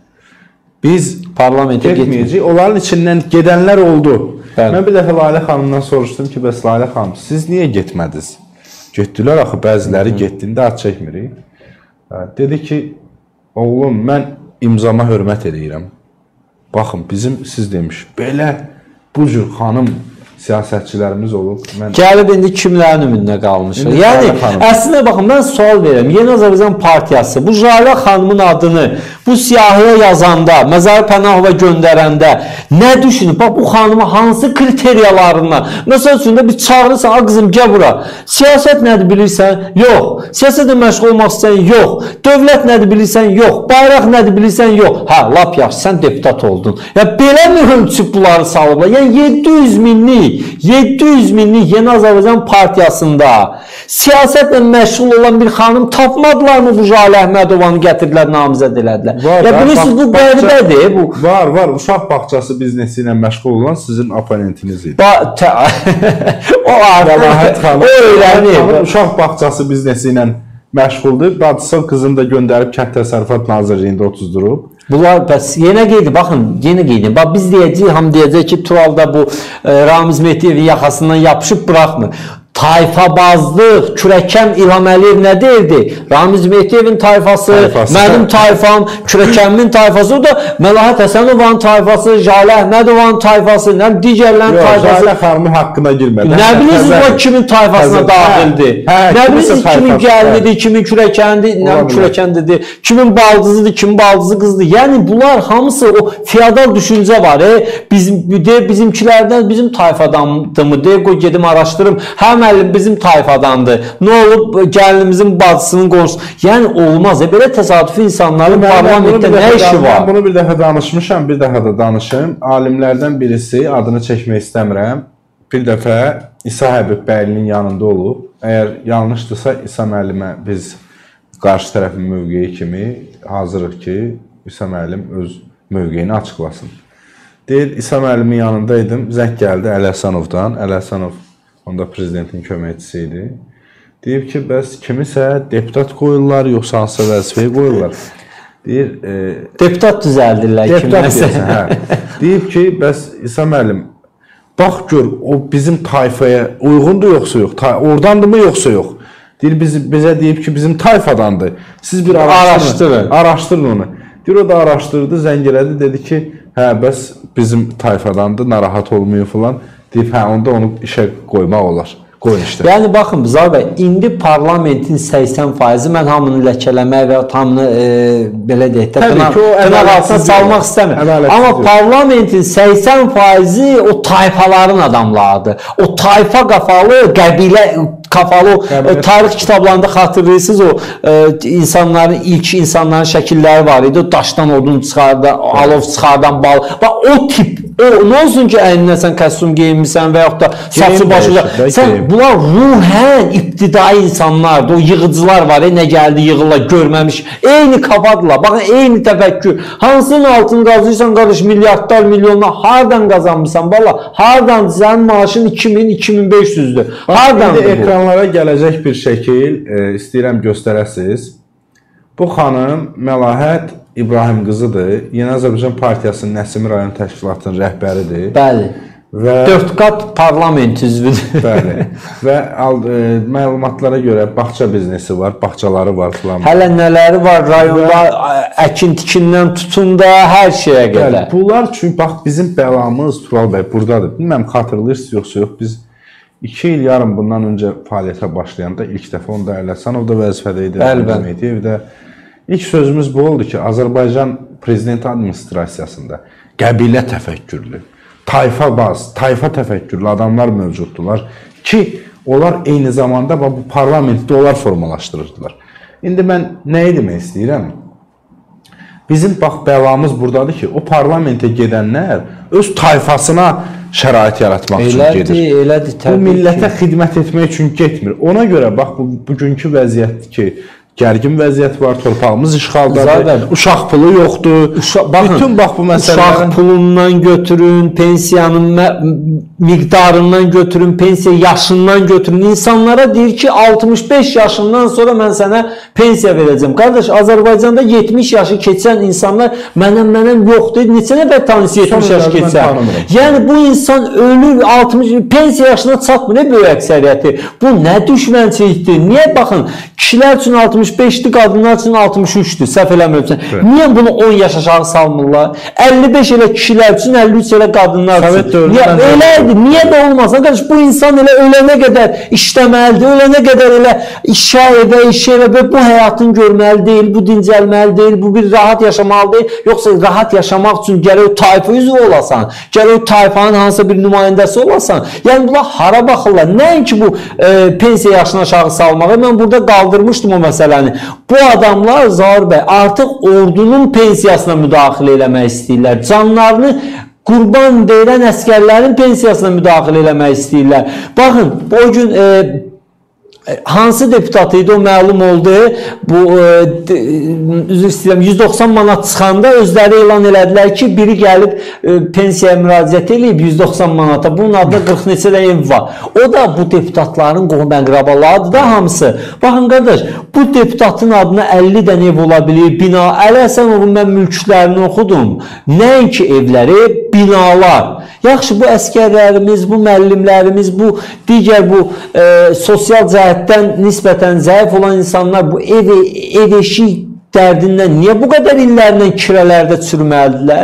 biz parlamentə getməyəcəyik. Onların içindən gedənlər oldu. Bəli. Mən bir dəfə Lalə xanımdan soruşdum ki, bəs Lalə xanım, siz niyə getmədiniz? Getdilər, axı bəziləri getdiyində ad çəkmirik. Dedi ki, oğlum, mən imzama hörmət edirəm. Baxın, bizim, siz demiş, belə bu cür xanım siyasətçilərimiz olub. Mən... Gəlib indi kimlərin ümidinə qalmışıq. Yəni, əslində baxın, mən sual verirəm. Yeni Azərbaycan Partiyası bu Jalə xanımın adını bu siyahıya yazanda, Məzar Pənahova göndərəndə nə düşünür? Bax, bu xanımı hansı kriteriyalarından? Məsəl üçün də bir çağırırsan, a qızım, gəl bura. Siyasət nədir bilirsən? Yox. Siyasətlə məşğul olmaq istəyən? Yox. Dövlət nədir bilirsən? Yox. Bayraq nədir bilirsən? Yox. Hə, lap yaxşı, sən deputat oldun. Ya, belə mi ölçüb bunları salıblar? Yəni, yeddi yüz minlik yeddi yüz minlik Yeni Azərbaycan Partiyasında siyasətlə məşğul olan bir xanım tapmadılar mı bu Jalə Əhmədovanı gətirdilər, namizəd elədilər? Var, ya bilirsiniz, bu qəribədir. Bu. Var, var. Uşaq bağçası biznesi ilə məşğul olan sizin oponentiniz idi. O artıq, o öyrənir. Uşaq bağçası biznesi ilə məşğuldur. Bacısı qızını da göndərib Kənd Təsərrüfat Nazirliyində otuzdurub. Bunlar bəs yenə qeydi, baxın, yenə qeydin. Bax, biz deyəcəyik, ham deyəcək ki, Turalda bu e, Ramiz Mehdiyevin yaxasından yapışıb bıraxmır. Tayfabazlıq, kürəkəm İlham Əliyev nə deyirdi? Ramiz Mehdiyevin tayfası, tayfası mənim tayfam, kürəkəmin tayfası, o da Məlahət Həsənovanın tayfası, Jalə Əhmədovanın tayfası, nə digərlərin tayfası. Jalə xanımın haqqına girmədi. Nə bilirsiniz, o kimin tayfasına daxildir? Nə bilirsiniz, kimin gəlinidir, kimin kürəkəndir, nə kürəkəndidir, kimin baldızıdır, kimin baldızı qızdır. Yəni, bunlar hamısı o feodal düşüncə var. E, bizim, de, bizimkilərdən, bizim tayfadandır mı? De, qoy gedim araşdırım. Hə, müəllim bizim tayfadandır. Nə olub gəlinimizin bacısının qorusu. Yəni olmaz. E, belə təsadüfi insanların parlamentdə nə işi var? Mən bunu bir dəfə danışmışam, bir dəfə də danışım. Alimlərdən birisi, adını çəkmək istəmirəm, bir dəfə İsa Həbib bəylinin yanında olub. Əgər yanlışdırsa İsa müəllimə biz qarşı tərəfin mövqeyi kimi hazırıq ki, İsa müəllim öz mövqeyini açıqlasın. Deyir, İsa müəllimin yanındaydım, zəng gəldi Əli Həsənovdan. Əli Həsənov onda prezidentin köməkçisi idi. Deyib ki, bəs kimisə deputat qoyurlar, yoxsa hansısa vəzifəyə qoyurlar. Deyir, e, deputat düzəldirlər kiməsə. Hə. Deyib ki, bəs İsa müəllim, bax gör, o bizim tayfaya uyğundur yoxsa yox, ordandırmı yoxsa yox. Deyir, biz, bizə deyib ki, bizim tayfadandır. Siz bir araşdırın, araşdırın onu. Deyir, o da araşdırdı, zəng elədi, dedi ki, hə, bəs bizim tayfadandır, narahat olmuyor falan. Deyib, hə, onda onu işə qoymaq olar. Qoyun işte. Yəni, baxın, Bizar bəy, indi parlamentin səksən faizi mən hamını ləkələmək və hamını e, belə deyək də, qınaq altına salmaq istəmirəm. Amma parlamentin səksən faizi o tayfaların adamlarıdır. O tayfa qafalı, qəbilə kafalı, o tarix kitablarında xatırlayırsınız, o e, insanların, ilk insanların şəkilləri var idi. O daşdan odun çıxardan, alov çıxardan, bal. Bax, o tip, o, nə olsun ki, əyninə sən kostyum geyinmirsən və yaxud da saçı başıca. Sən, bunlar ruhən ibtidai insanlardır. O yığıcılar var, e, nə gəldi yığırlar, görməmiş. Eyni kafadırlar, baxın, eyni təfəkkür. Hansının altını qazıyırsan, qardaş, milyardlar, milyonlar, hardan qazanmışsan, valla, hardan sənin maaşın iki min, iki min beş yüzdür. Hardandır bu? Ekranlara gələcək bir şəkil e, istəyirəm göstərəsiniz. Bu xanım Məlahət İbrahim qızıdır. Yeni Azərbaycan Partiyasının Nəsimi rayon təşkilatının rəhbəridir. Bəli. Və dörd qat parlament üzvüdür. Bəli. Və e, məlumatlara görə bağça biznesi var, bağçaları var filan. Hələ nələri var rayonda, əkin tikindən tutun da hər şeyə qədər. Bəli, bunlar çünki bax bizim bəlamız Tural bəy buradadır. Bilməm xatırlayırsınız yoxsa yox, biz iki il yarım bundan öncə fəaliyyətə başlayanda ilk dəfə onda Əli Həsənov da vəzifədə idi. Bəli, bəli. İlk sözümüz bu oldu ki, Azərbaycan Prezident Administrasiyasında qəbilə təfəkkürlü, tayfa baz, tayfa təfəkkürlü adamlar mövcuddular ki, onlar eyni zamanda bu parlamentdə onlar formalaşdırırdılar. İndi mən nə demək istəyirəm? Bizim bax bəlamız buradadır ki, o parlamentə gedənlər öz tayfasına şərait yaratmaq üçün gedir. Elədir, elədir, təbii ki. Bu millətə xidmət etmək üçün getmir. Ona görə bax bu bugünkü vəziyyətdir ki, gərgin vəziyyət var, torpağımız işğaldadır, uşaq pulu yoxdur. Uşaq, baxın, bütün bax bu məsələlərin... Uşaq pulundan götürün, pensiyanın miqdarından götürün, pensiya yaşından götürün. İnsanlara deyir ki, altmış beş yaşından sonra mən sənə pensiya verəcəm. Qardaş, Azərbaycanda yetmiş yaşı keçən insanlar mənəm, mənəm yoxdur. Neçə nəfər tanısı yetmiş yaşı keçən? Yəni, bu insan ölür, altmış pensiya yaşına çatmır, nə böyük əksəriyyəti? Bu nə düşmənçilikdir? Niyə baxın, kişilər üçün altmış beşdir, qadınlar üçün altmış üçdür, səhv eləmirəm. Niyə bunu on yaş aşağı salmırlar? əlli beş elə kişilər üçün, əlli üç elə qadınlar üçün. Elədir, niyə də olmasın? Qardaş, bu insan elə ölənə qədər işləməlidir, ölənə qədər elə işə evə, işə evə, bu həyatını görməli deyil, bu dincəlməli deyil, bu bir rahat yaşamalı deyil. Yoxsa rahat yaşamaq üçün gərək o tayfa üzvü olasan, gərək o tayfanın hansısa bir nümayəndəsi olasan. Yəni, bunlar hara baxırlar? Nəinki bu e, pensiya yaşını aşağı salmağı? Mən burada qaldırmışdım o məsələni. Bu adamlar, Zaur bəy, artıq ordunun pensiyasına müdaxilə eləmək istəyirlər. Canlarını qurban verən əskərlərin pensiyasına müdaxilə eləmək istəyirlər. Baxın, o gün e, hansı deputat idi, o məlum oldu. Bu, e, üzr istəyirəm, yüz doxsan manat çıxanda özləri elan elədilər ki, biri gəlib e, pensiyaya müraciət edib yüz doxsan manata. Bunun adında qırx neçə də ev var. O da bu deputatların qohum-əqrabalarıdır da hamısı. Baxın, qardaş, bu deputatın adına əlli dənə ev ola bilir, bina. Əli Həsənovun mən mülklərini oxudum. Nəinki evləri, binalar. Yaxşı, bu əskərlərimiz, bu müəllimlərimiz, bu digər bu e, sosial cəhətdən nisbətən zəif olan insanlar bu ev, ev eşik dərdindən niyə bu qədər illərlə kirələrdə çürüməldirlər?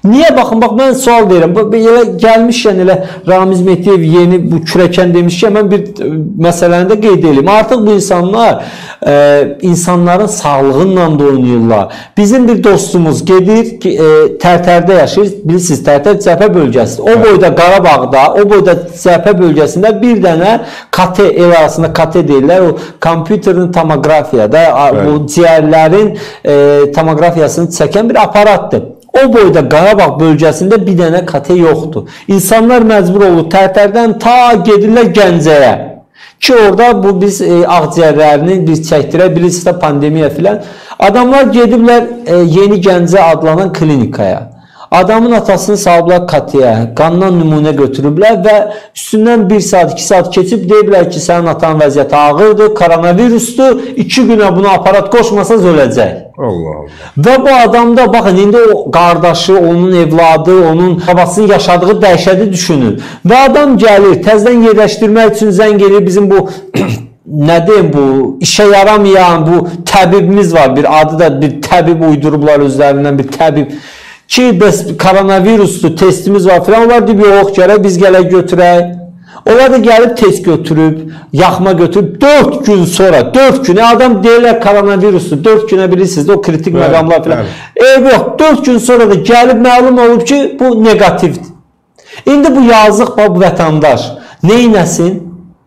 Niyə? Baxın, bax, mən sual verirəm. Elə gəlmişkən, elə Ramiz Mehdiyev yeni bu kürəkən demişkən, mən bir məsələni də qeyd edeyim. Artıq bu insanlar e, insanların sağlığıyla da oynayırlar. Bizim bir dostumuz gedir, e, Tərtərdə yaşayır. Bilirsiniz, Tərtər Cəbhə bölgəsidir. O boyda Qarabağda, o boyda Cəbhə bölgəsində bir dənə K T, el arasında K T deyirlər, o kompüterin tomografiyada, bu ciyərlərin e, tomografiyasını çəkən bir aparatdır. O boyda Qarabağ bölgəsində bir dənə K T yoxdur. İnsanlar məcbur olur Tərtərdən ta gedirlər Gəncəyə. Ki orada bu biz e, ağciyərlərini biz çəkdirə bilirsiniz də pandemiya filan. Adamlar gediblər e, Yeni Gəncə adlanan klinikaya. Adamın atasını salıblar K T-yə, qandan nümunə götürüblər və üstündən bir saat, iki saat keçib deyiblər ki, sənin atan vəziyyəti ağırdır, koronavirusdur, iki günə buna aparat qoşmasaz öləcək. Allah Allah. Və bu adamda, baxın, indi o qardaşı, onun evladı, onun babasının yaşadığı dəhşəti düşünün. Və adam gəlir, təzdən yerləşdirmək üçün zəng edir, bizim bu nə deyim, bu işə yaramayan bu təbibimiz var, bir adı da bir təbib uydurublar özlərindən, bir təbib. Ki, bəs koronaviruslu testimiz var filan, onlar deyib, yox, gərək biz gələk götürək. Onlar da gəlib test götürüb, yaxma götürüb, dörd gün sonra, dörd günə, adam deyirlər koronaviruslu, dörd günə bilirsiniz, o kritik bəli, məqamlar filan. Ev yox, dörd gün sonra da gəlib məlum olub ki, bu negativdir. İndi bu yazıq bu vətəndaş neynəsin?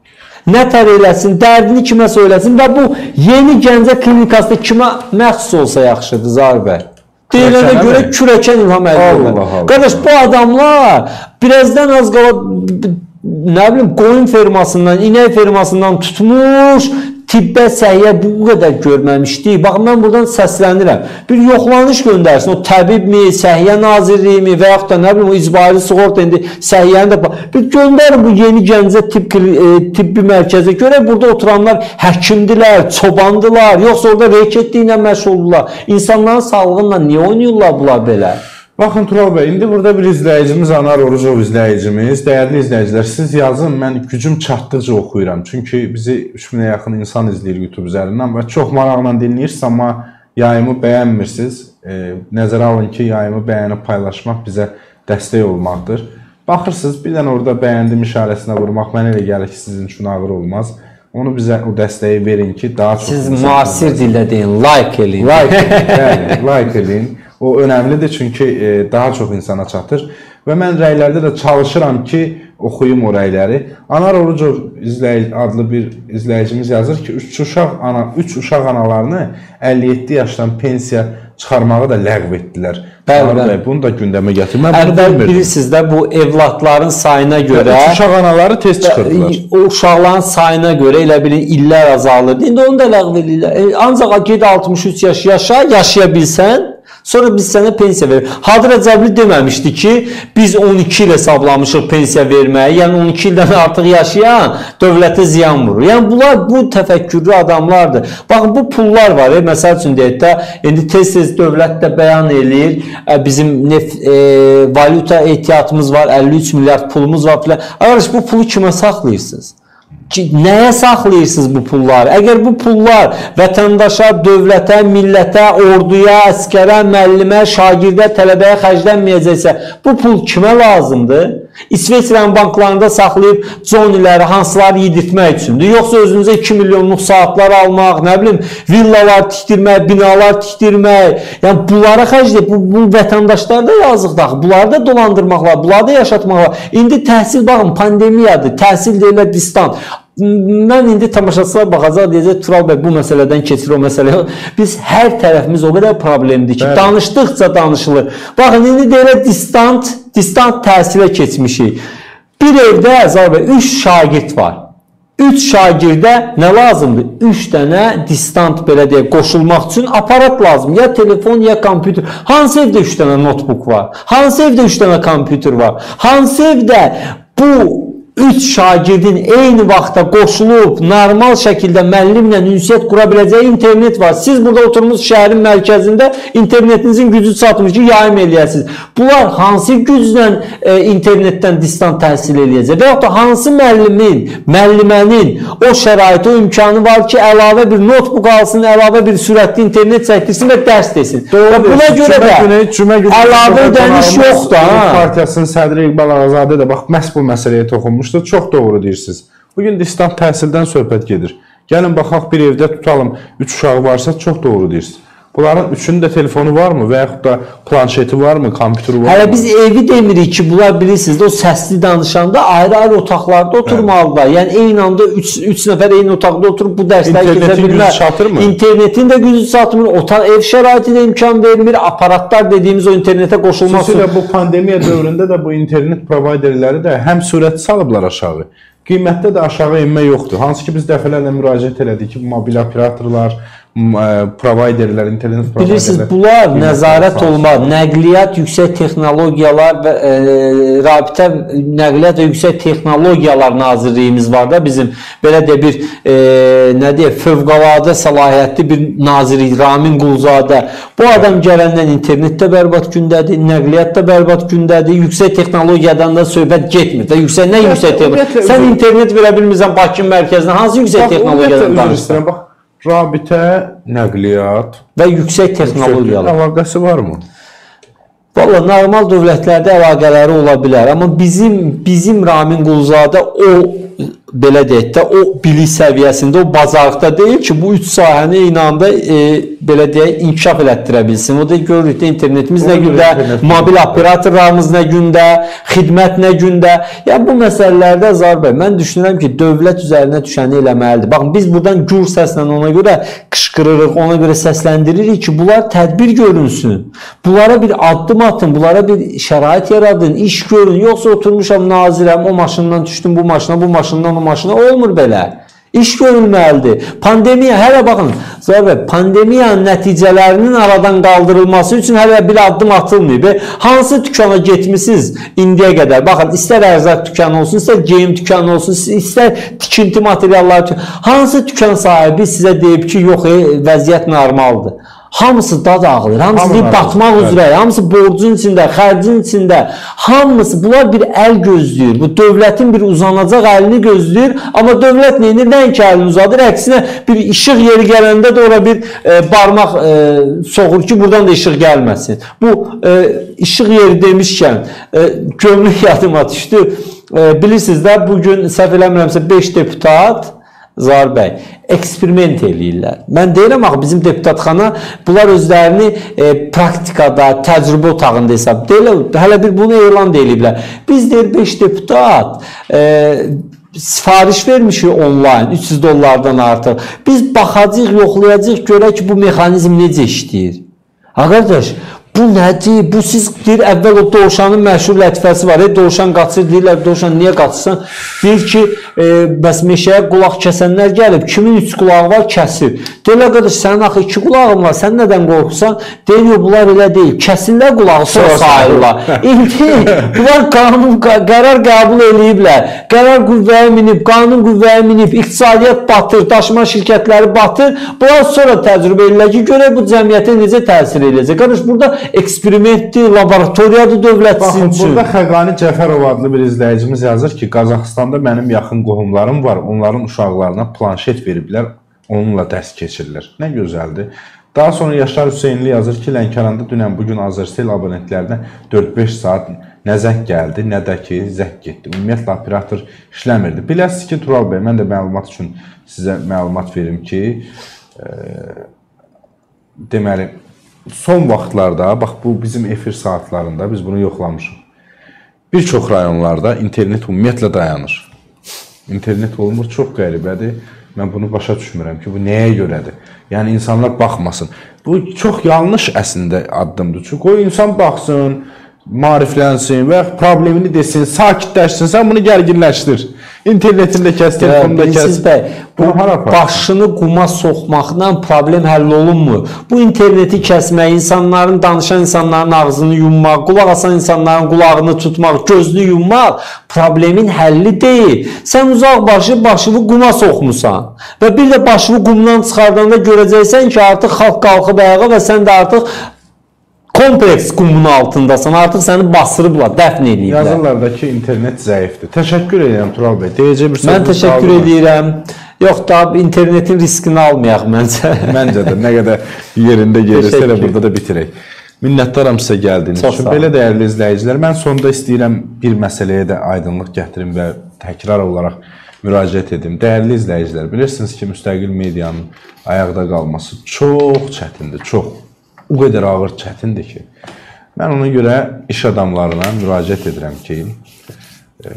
Nətər eləsin, dərdini kimə söyləsin və bu Yeni Gəncə klinikasında kimə məxsus olsa yaxşıdır, Zahir bəy? Deyilənə görə kürəkən İlham Əliyev. Qardaş, bu adamlar birazdan az qala nə bilim qoyun fermasından, inək fermasından tutmuş tibbə, səhiyyə bu qədər görməmişdik. Baxın, mən buradan səslənirəm. Bir yoxlanış göndərsin. O təbibmi, səhiyyə nazirliyimi və yaxud da nə bilim o icbari sığorta indi səhiyyəni də bir göndərin bu Yeni Gəncə tibb, e, tibbi mərkəzə görə burada oturanlar həkimdilər, çobandılar, yoxsa orada reyketliklə məşğul olurlar. İnsanların sağlığıyla niyə oynayırlar bunlar belə? Baxın Tural bəy, indi burada bir izləyicimiz, Anar Orucov izləyicimiz, dəyərli izləyicilər, siz yazın, mən gücüm çatdıqca oxuyuram. Çünki bizi üç minə yaxın insan izləyir YouTube üzərindən və çox maraqla dinləyirsiniz, amma yayımı bəyənmirsiniz. E, nəzərə alın ki, yayımı bəyənib paylaşmaq bizə dəstək olmaqdır. Baxırsınız, bir dənə orada bəyəndim işarəsinə vurmaq mənə elə gəlir ki, sizin üçün ağır olmaz. Onu bizə o dəstəyi verin ki, daha çox... Siz müasir dildə deyin, like eləyin. Like eləyin, like eləyin. O önəmlidir çünki e, daha çox insana çatır və mən rəylərdə də çalışıram ki, oxuyum o rəyləri. Anar Orucov izləyici adlı bir izləyicimiz yazır ki, üç uşaq ana üç uşaq analarını əlli yeddi yaşdan pensiya çıxarmağı da ləğv etdilər. Bəli, bəli. Bunu da gündəmə gətir. Mən bunu bilmirdim. Bilirsiniz də bu evladların sayına görə üç uşaq anaları tez çıxırdılar. O uşaqların sayına görə elə bilin illər azalırdı. İndi onu da ləğv edirlər. E, ancaq ged altmış üç yaş yaşa, yaşaya bilsən, sonra biz sənə pensiya verir. Hadır Rəcəbli deməmişdi ki, biz on iki il hesablamışıq pensiya verməyə, yəni on iki ildən artıq yaşayan dövlətə ziyan vurur. Yəni bunlar bu təfəkkürlü adamlardır. Baxın, bu pullar var, e, məsəl üçün deyək də, indi tez-tez dövlət də bəyan eləyir, e, bizim nef, e, valyuta ehtiyatımız var, əlli üç milyard pulumuz var filan. Arkadaş, bu pulu kimə saxlayırsınız? Ki, nəyə saxlayırsınız bu pulları? Əgər bu pullar vətəndaşa, dövlətə, millətə, orduya, əskərə, müəllimə, şagirdə, tələbəyə xərclənməyəcəksə, bu pul kimə lazımdır? İsveçrənin banklarında saxlayıb coniləri, hansıları yedirtmək üçündür. Yoxsa özünüzə iki milyonluq saatlar almaq, nə bilim, villalar tikdirmək, binalar tikdirmək. Yəni, bunlara xərcləyib, bu, bu vətəndaşlar da yazıqdır. Bunları da dolandırmaqlar, bunları da yaşatmaqlar. İndi təhsil, baxın, pandemiyadır, təhsil deyirlər distant. Mən indi tamaşaçılar baxacaq, deyəcək, Tural bəy, bu məsələdən keçir o məsələyə. Biz hər tərəfimiz o qədər problemdir ki, bəli, danışdıqca danışılır. Baxın, indi deyirlər distant, distant təhsilə keçmişik. Bir evdə, Zahir bəy, üç şagird var. Üç şagirdə nə lazımdır? Üç dənə distant, belə deyək, qoşulmaq üçün aparat lazım. Ya telefon, ya kompüter. Hansı evdə üç dənə notebook var? Hansı evdə üç dənə kompüter var? Hansı evdə bu üç şagirdin eyni vaxtda qoşulub normal şəkildə müəllimlə ünsiyyət qura biləcəyi internet var. Siz burada oturmuş şəhərin mərkəzində internetinizin gücü çatmır ki, yayım eləyəsiniz. Bunlar hansı güclə e, internetdən distant təhsil eləyəcək? Və yaxud da hansı müəllimin, müəllimənin o şəraiti, o imkanı var ki, əlavə bir notebook alsın, əlavə bir sürətli internet çəkdirsin və dərs desin. Doğru, buna görə də cümə günü əlavə ödəniş yoxdur. Partiyasının sədri İqbal Ağazadə də bax, məhz bu məsələyə toxunmuş. Çox doğru deyirsiniz. Bugün distant təhsildən söhbət gedir. Gəlin baxaq, bir evdə tutalım, üç uşağı varsa çox doğru deyirsiniz. Bunların üçünün də telefonu varmı və yaxud da planşeti varmı, kompütürü varmı? Hələ biz evi demirik ki, bunlar bilirsiniz, o səsli danışanda ayrı-ayrı otaqlarda oturmalılar. Yəni eyni anda üç nəfər eyni otaqda oturub bu dərsləri keçə bilmir. İnternetin gücü çatırmı? İnternetin də gücü çatmır, otaq, ev şəraiti də imkan vermir, aparatlar dediğimiz o internetə qoşulması. Xüsusilə bu pandemiya dövründə də bu internet provayderləri də həm sürət salıblar aşağı, qiymətdə də aşağı enmə yoxdur. Hansı ki, biz dəfələrlə müraciət elədik ki, mobil operatorlar, provayderlər, internet provayderlər. Bilirsiniz, bunlar nəzarət olmaz, nəqliyyat, yüksək texnologiyalar və e, rabitə nəqliyyat və yüksək texnologiyalar nazirliyimiz var da bizim belə də bir e, nə deyək, fövqəladə səlahiyyətli bir nazirlik Ramin Qulzadə. Bu adam gələndən internet də bərbad gündədir, nəqliyyat da bərbad gündədir, yüksək texnologiyadan da söhbət getmir də. Yüksək, nə yüksək texnologiya? Sən internet verə bilmirsən Bakının mərkəzinə, hansı yüksək texnologiyadan danışırsan? Rabitə, nəqliyyat və yüksək texnologiyalar. Əlaqəsi varmı? Valla normal dövlətlərdə əlaqələri ola bilər, amma bizim bizim Ramin Qulzadə o belə deyək də o bilik səviyyəsində, o bacarıqda deyil ki, bu üç sahəni eyni anda e, belə deyək inkişaf elətdirə bilsin. O da görürük də internetimiz nə gündə, mobil operatorlarımız nə gündə, xidmət nə gündə. Yəni bu məsələlərdə Azər bəy, mən düşünürəm ki, dövlət üzərinə düşəni eləməlidir. Baxın, biz buradan gür səslə ona görə qışqırırıq, ona görə səsləndiririk ki, bunlar tədbir görünsün. Bunlara bir addım atın, bunlara bir şərait yaradın, iş görün. Yoxsa oturmuşam nazirəm, o maşından düşdüm bu maşına, bu maşından o maşına, olmur belə. İş görülməlidir. Pandemiya, hələ baxın, Zahir, pandemiyanın nəticələrinin aradan qaldırılması üçün hələ bir addım atılmayıb. Hansı dükana getmişsiniz indiyə qədər? Baxın, istər ərzaq dükkanı olsun, istər geyim dükkanı olsun, istər tikinti materialları, hansı dükkan sahibi sizə deyib ki, yox, e, vəziyyət normaldır? Hamısı dad ağlayır, hamısı deyib batmaq üzrə, hamısı borcun içində, xərcin içində, hamısı, bunlar bir əl gözləyir, bu dövlətin bir uzanacaq əlini gözləyir, amma dövlət neyinir, nəinki əlini uzadır, əksinə bir işıq yeri gələndə də ora bir e, barmaq e, soğur ki, buradan da işıq gəlməsin. Bu e, işıq yeri demişkən, e, gömrük yadıma düşdü, e, bilirsiniz də, bugün səhv eləmirəmsə beş deputat, Zahir bəy, eksperiment eləyirlər. Mən deyirəm, axı, bizim deputatxana bunlar özlərini e, praktikada, təcrübə otağında hesab deyirlər, hələ bir bunu elan deyiliblər. Biz deyir, beş deputat e, sifariş vermişik onlayn, üç yüz dollardan artıq. Biz baxacaq, yoxlayacaq, görək ki, bu mexanizm necə işləyir. Ha, qardaş, bu nədir? Bu siz deyir, əvvəl o Dovşanın məşhur lətifəsi var. E, Dovşan qaçır, deyirlər, Dovşan niyə qaçırsan? Deyir ki, e, bəs meşəyə qulaq kəsənlər gəlib, kimin üç qulağı var, kəsir. Deyirlər, qardaş, sənin axı iki qulağın var, sən nədən qorxursan? Deyir, bunlar elə deyil, kəsirlər qulağı, sonra sayırlar. İndi bunlar qanun, qərar qəbul eləyiblər. Qərar qüvvəyə minib, qanun qüvvəyə minib, iqtisadiyyat batır, daşıma şirkətləri batır. Bunlar sonra təcrübə eləyirlər ki, görək bu cəmiyyətə necə təsir eləyəcək. Qardaş, burada eksperimentdir, laboratoriyadır dövlət sizin üçün. Burada Xəqani Cəfərov adlı bir izləyicimiz yazır ki, Qazaxıstanda mənim yaxın qohumlarım var, onların uşaqlarına planşet veriblər, onunla dərs keçirlər. Nə gözəldir. Daha sonra Yaşar Hüseynli yazır ki, Lənkəranda dünən bugün Azərsel abonentlərinə dörd beş saat nə zəng gəldi, nə də ki, zəng getdi. Ümumiyyətlə, operator işləmirdi. Biləsiniz ki, Tural bəy, mən də məlumat üçün sizə məlumat verim ki, e, deməli, son vaxtlarda, bax bu bizim efir saatlarında biz bunu yoxlamışıq. Bir çox rayonlarda internet ümumiyyətlə dayanır. İnternet olmur, çox qəribədir. Mən bunu başa düşmürəm ki, bu nəyə görədir? Yəni, insanlar baxmasın. Bu çox yanlış əslində addımdır. Çünki qoy insan baxsın, mariflənsin və problemini desin, sakitləşsin, sən bunu gərginləşdir. İnternetini də kəs, telefonunu da kəs. Bilirsiniz bəy, bu Bunu hara apar? başını quma soxmaqla problem həll olunmur. Bu interneti kəsmək, insanların, danışan insanların ağzını yummaq, qulaq asan insanların qulağını tutmaq, gözünü yummaq problemin həlli deyil. Sən uzaq başı başını quma soxmusan və bir də başını qumdan çıxardanda görəcəksən ki, artıq xalq qalxıb ayağa və sən də artıq kompleks qumun altındasan, artıq səni basırıblar, dəfn eləyiblər. Yazırlar ki, internet zəifdir. Təşəkkür edirəm Tural bəy. Deyəcək bir söz. Mən təşəkkür edirəm. Yox da internetin riskini almayaq məncə. Məncə də nə qədər yerində gelirsə elə burada da bitirək. Minnətdaram sizə gəldiyiniz üçün. Belə dəyərli izləyicilər, mən sonda istəyirəm bir məsələyə də aydınlıq gətirim və təkrar olaraq müraciət edim. Dəyərli izləyicilər, bilirsiniz ki, müstəqil medianın ayaqda qalması çox çətindir, çox. O qədər ağır çətindir ki, mən ona görə iş adamlarına müraciət edirəm ki, e,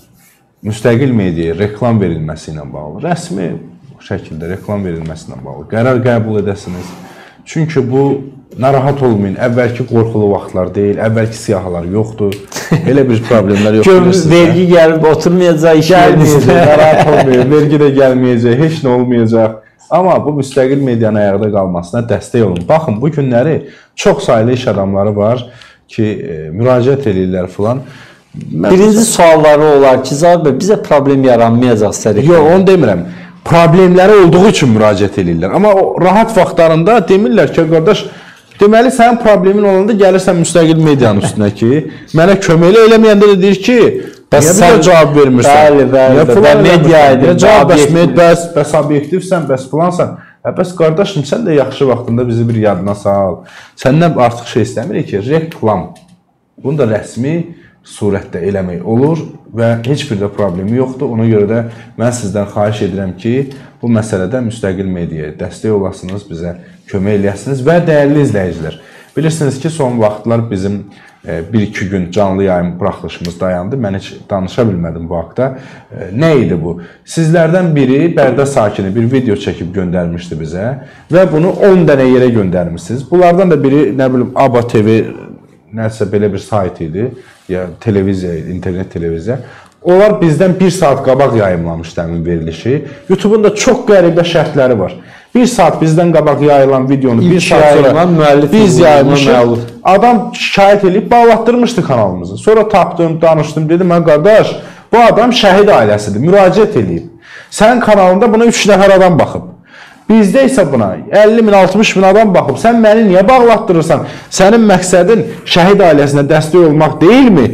müstəqil mediaya reklam verilməsi ilə bağlı, rəsmi şəkildə reklam verilməsi ilə bağlı qərar qəbul edəsiniz. Çünki bu narahat olmayın, əvvəlki qorxulu vaxtlar deyil, əvvəlki siyahılar yoxdur, elə bir problemlər yoxdur. Vergi gəlib oturmayacaq, iş gəlməyəcək, narahat olmayın, vergi də gəlməyəcək, heç nə olmayacaq. Amma bu müstəqil medianın ayaqda qalmasına dəstək olun. Baxın, bu günləri çox saylı iş adamları var ki, e, müraciət edirlər filan. Birinci sualları olar ki, Zahir bəy, bizə problem yaranmayacaq sərəkət. Yox, onu demirəm. Problemləri olduğu üçün müraciət edirlər. Amma o rahat vaxtlarında demirlər ki, qardaş, deməli sənin problemin olanda gəlirsən müstəqil medianın üstünə ki, mənə kömək eləməyəndə də deyir ki, niyə bizə cavab vermirsən? Bəli, bəli, bəli, media edir. Cavab bəsməyət, bəs, bəs obyektivsən, bəs filansan. Bəs qardaşım, sən də yaxşı vaxtında bizi bir yadına sal. Səndən artıq şey istəmirik ki, reklam. Bunu da rəsmi surətdə eləmək olur və heç bir də problemi yoxdur. Ona görə də mən sizdən xahiş edirəm ki, bu məsələdə müstəqil mediaya dəstək olasınız, bizə kömək eləyəsiniz və dəyərli izləyicilər. Bilirsiniz ki, son vaxtlar bizim bir iki gün canlı yayım buraxılışımız dayandı. Mən heç danışa bilmədim bu haqda. Nə idi bu? Sizlərdən biri Bərdə sakini bir video çəkib göndərmişdi bizə və bunu on dənə yerə göndərmişsiniz. Bunlardan da biri, nə bilim, A B A T V, nəsə belə bir sayt idi, ya televiziya, internet televiziya. Onlar bizdən bir saat qabaq yayımlamışdı həmin verilişi. YouTube'un da çox qəribə şərtləri var. Bir saat bizdən qabaq yayılan videonu bir saat sonra biz yayılmışıq. Adam şikayət edib bağlatdırmışdı kanalımızı. Sonra tapdım, danışdım, dedim, mən qardaş, bu adam şəhid ailəsidir, müraciət edib. Sənin kanalında buna üç nəfər adam baxıb. Bizdə isə buna əlli min, altmış min adam baxıb. Sən məni niyə bağlatdırırsan? Sənin məqsədin şəhid ailəsinə dəstək olmaq deyilmi?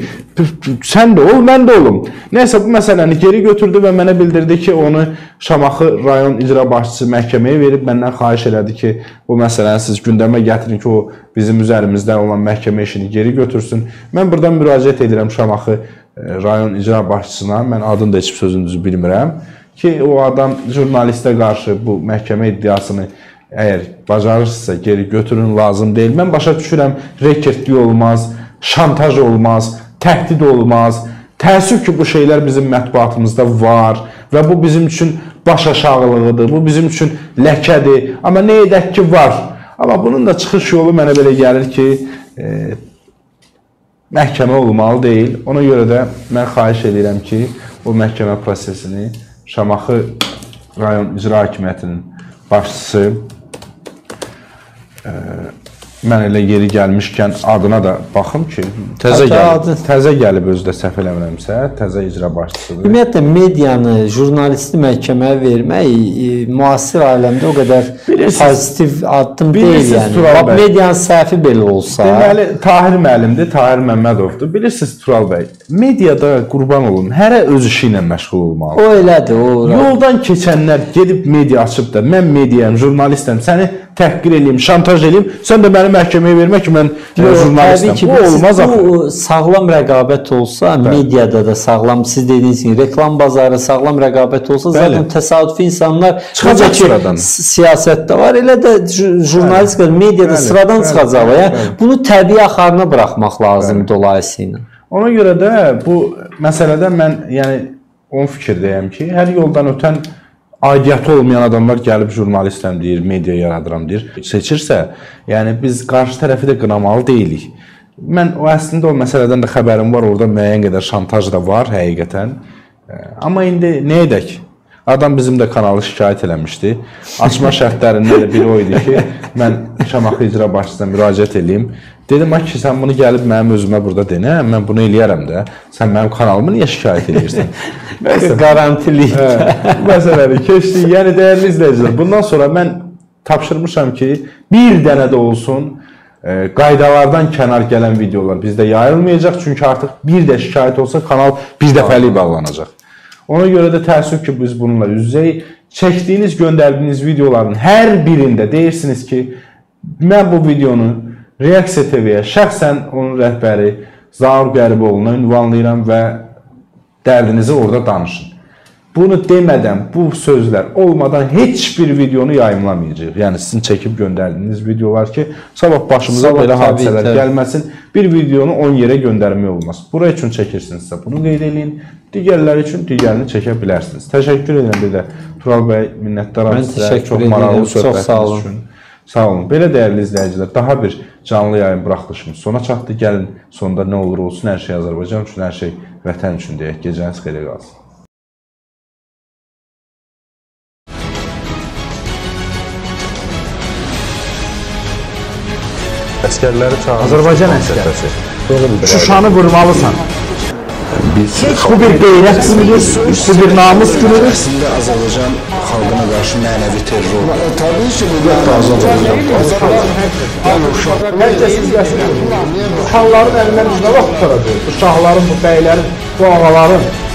Sən də ol, mən də olum. Nəysə, bu məsələni geri götürdü və mənə bildirdi ki, onu Şamaxı rayon icra başçısı məhkəməyə verib, məndən xahiş elədi ki, bu məsələni siz gündəmə gətirin ki, o bizim üzərimizdə olan məhkəmə işini geri götürsün. Mən buradan müraciət edirəm Şamaxı rayon icra başçısına, mən adını da heç sözünüzü bilmirəm ki, o adam jurnalistə qarşı bu məhkəmə iddiasını əgər bacarırsınızsa geri götürün, lazım deyil. Mən başa düşürəm, reketlik olmaz, şantaj olmaz, təhdid olmaz. Təəssüf ki, bu şeylər bizim mətbuatımızda var və bu bizim üçün baş aşağılığıdır, bu bizim üçün ləkədir. Amma nə edək ki, var. Amma bunun da çıxış yolu mənə belə gəlir ki, e, məhkəmə olmalı deyil. Ona görə də mən xahiş edirəm ki, o məhkəmə prosesini Şamaxı rayon icra hakimiyyətinin başçısı e, mən elə yeri gəlmişkən adına da baxım ki, təzə gəlib, təzə gəlib özü də səhv eləmirəmsə, təzə icra başçısıdır. Ümumiyyətlə, medianı, jurnalisti məhkəməyə vermək e, müasir aləmdə o qədər pozitiv addım deyil. Yəni. Medianın səhvi belə olsa. Deməli, Tahir müəllimdir, Tahir Məmmədovdur. Bilirsiniz, Tural bəy, mediada qurban olun, hərə öz işi ilə məşğul olmalı. O elədir. O, yoldan keçənlər gedib media açıb da, mən mediayam, jurnalistəm, səni təhqir eləyim, şantaj eləyim, sən də məni məhkəməyə vermək ki, mən jurnalistəm. Bu olmaz axı. Bu sağlam rəqabət olsa, mediada da sağlam, siz dediyiniz kimi, reklam bazarı sağlam rəqabət olsa, zaten təsadüfi insanlar çıxacaq sıradan. Siyasətdə var, elə də jurnalistika, mediada sıradan çıxacaq. Yəni, bunu təbii axarına buraxmaq lazım dolayısıyla. Ona görə də bu məsələdə mən yəni onun fikirdəyəm ki, hər yoldan ötən aidiyyatı olmayan adamlar gəlib jurnalistəm deyir, media yaradıram deyir, seçirsə, yəni biz qarşı tərəfi də qınamalı deyilik. Mən o əslində o məsələdən də xəbərim var, orada müəyyən qədər şantaj da var həqiqətən. Amma indi nə edək? Adam bizim də kanalı şikayət eləmişdi. Açma şərtlərindən də biri o idi ki, mən Şamaxı icra başçısına müraciət edeyim. Dedim ki, sən bunu gəlib mənim özümə burada denə, mən bunu eləyərəm də. Sən mənim kanalımı niyə şikayət edirsən? Garantilik. Məsələni keçdik. Yəni, dəyərli izləyicilər, bundan sonra mən tapşırmışam ki, bir dənə də olsun e, qaydalardan kənar gələn videolar bizdə yayılmayacaq. Çünki artıq bir də şikayət olsa kanal bir dəfəlik bağlanacaq. Ona görə də təəssüf ki, biz bununla üz-üzəyik. Çəkdiyiniz, göndərdiyiniz videoların hər birində deyirsiniz ki, mən bu videonu Reaksiya T V-yə şəxsən onun rəhbəri Zaur Qəriboğlu'na ünvanlayıram və dərdinizi orada danışın. Bunu demədən, bu sözlər olmadan heç bir videonu yayımlamayacaq. Yəni sizin çəkib göndərdiyiniz videolar ki, sabah başımıza sabah, belə hadisələr tabii, gəlməsin, bir videonu on yerə göndərmək olmaz. Bura üçün çəkirsinizsə bunu qeyd edin, digərləri üçün digərini çəkə bilərsiniz. Təşəkkür edirəm bir də Tural bəy, minnətdaram sizə. Çox maraqlı söhbətiniz üçün. Sağ olun. Belə dəyərli izləyicilər, daha bir canlı yayın buraxılışımız sona çatdı. Gəlin, sonunda nə olur olsun, hər şey Azərbaycan üçün, hər şey vətən üçün deyək. Gecəniz xeyirə qalsın. Əskərləri çağırır. Azərbaycan əskəri. Şuşanı vurmalısan. Biz bu bir qeyrət günüdür, bu bir namus günüdür. Əslində Azərbaycan xalqına qarşı mənəvi terror. Təbii ki, bu da Azərbaycan. Herkəsiz yaşayır. Bu xanların əlindən nə vaxt tutaracaq? Bu şahların, bu bəylərin, bu ağaların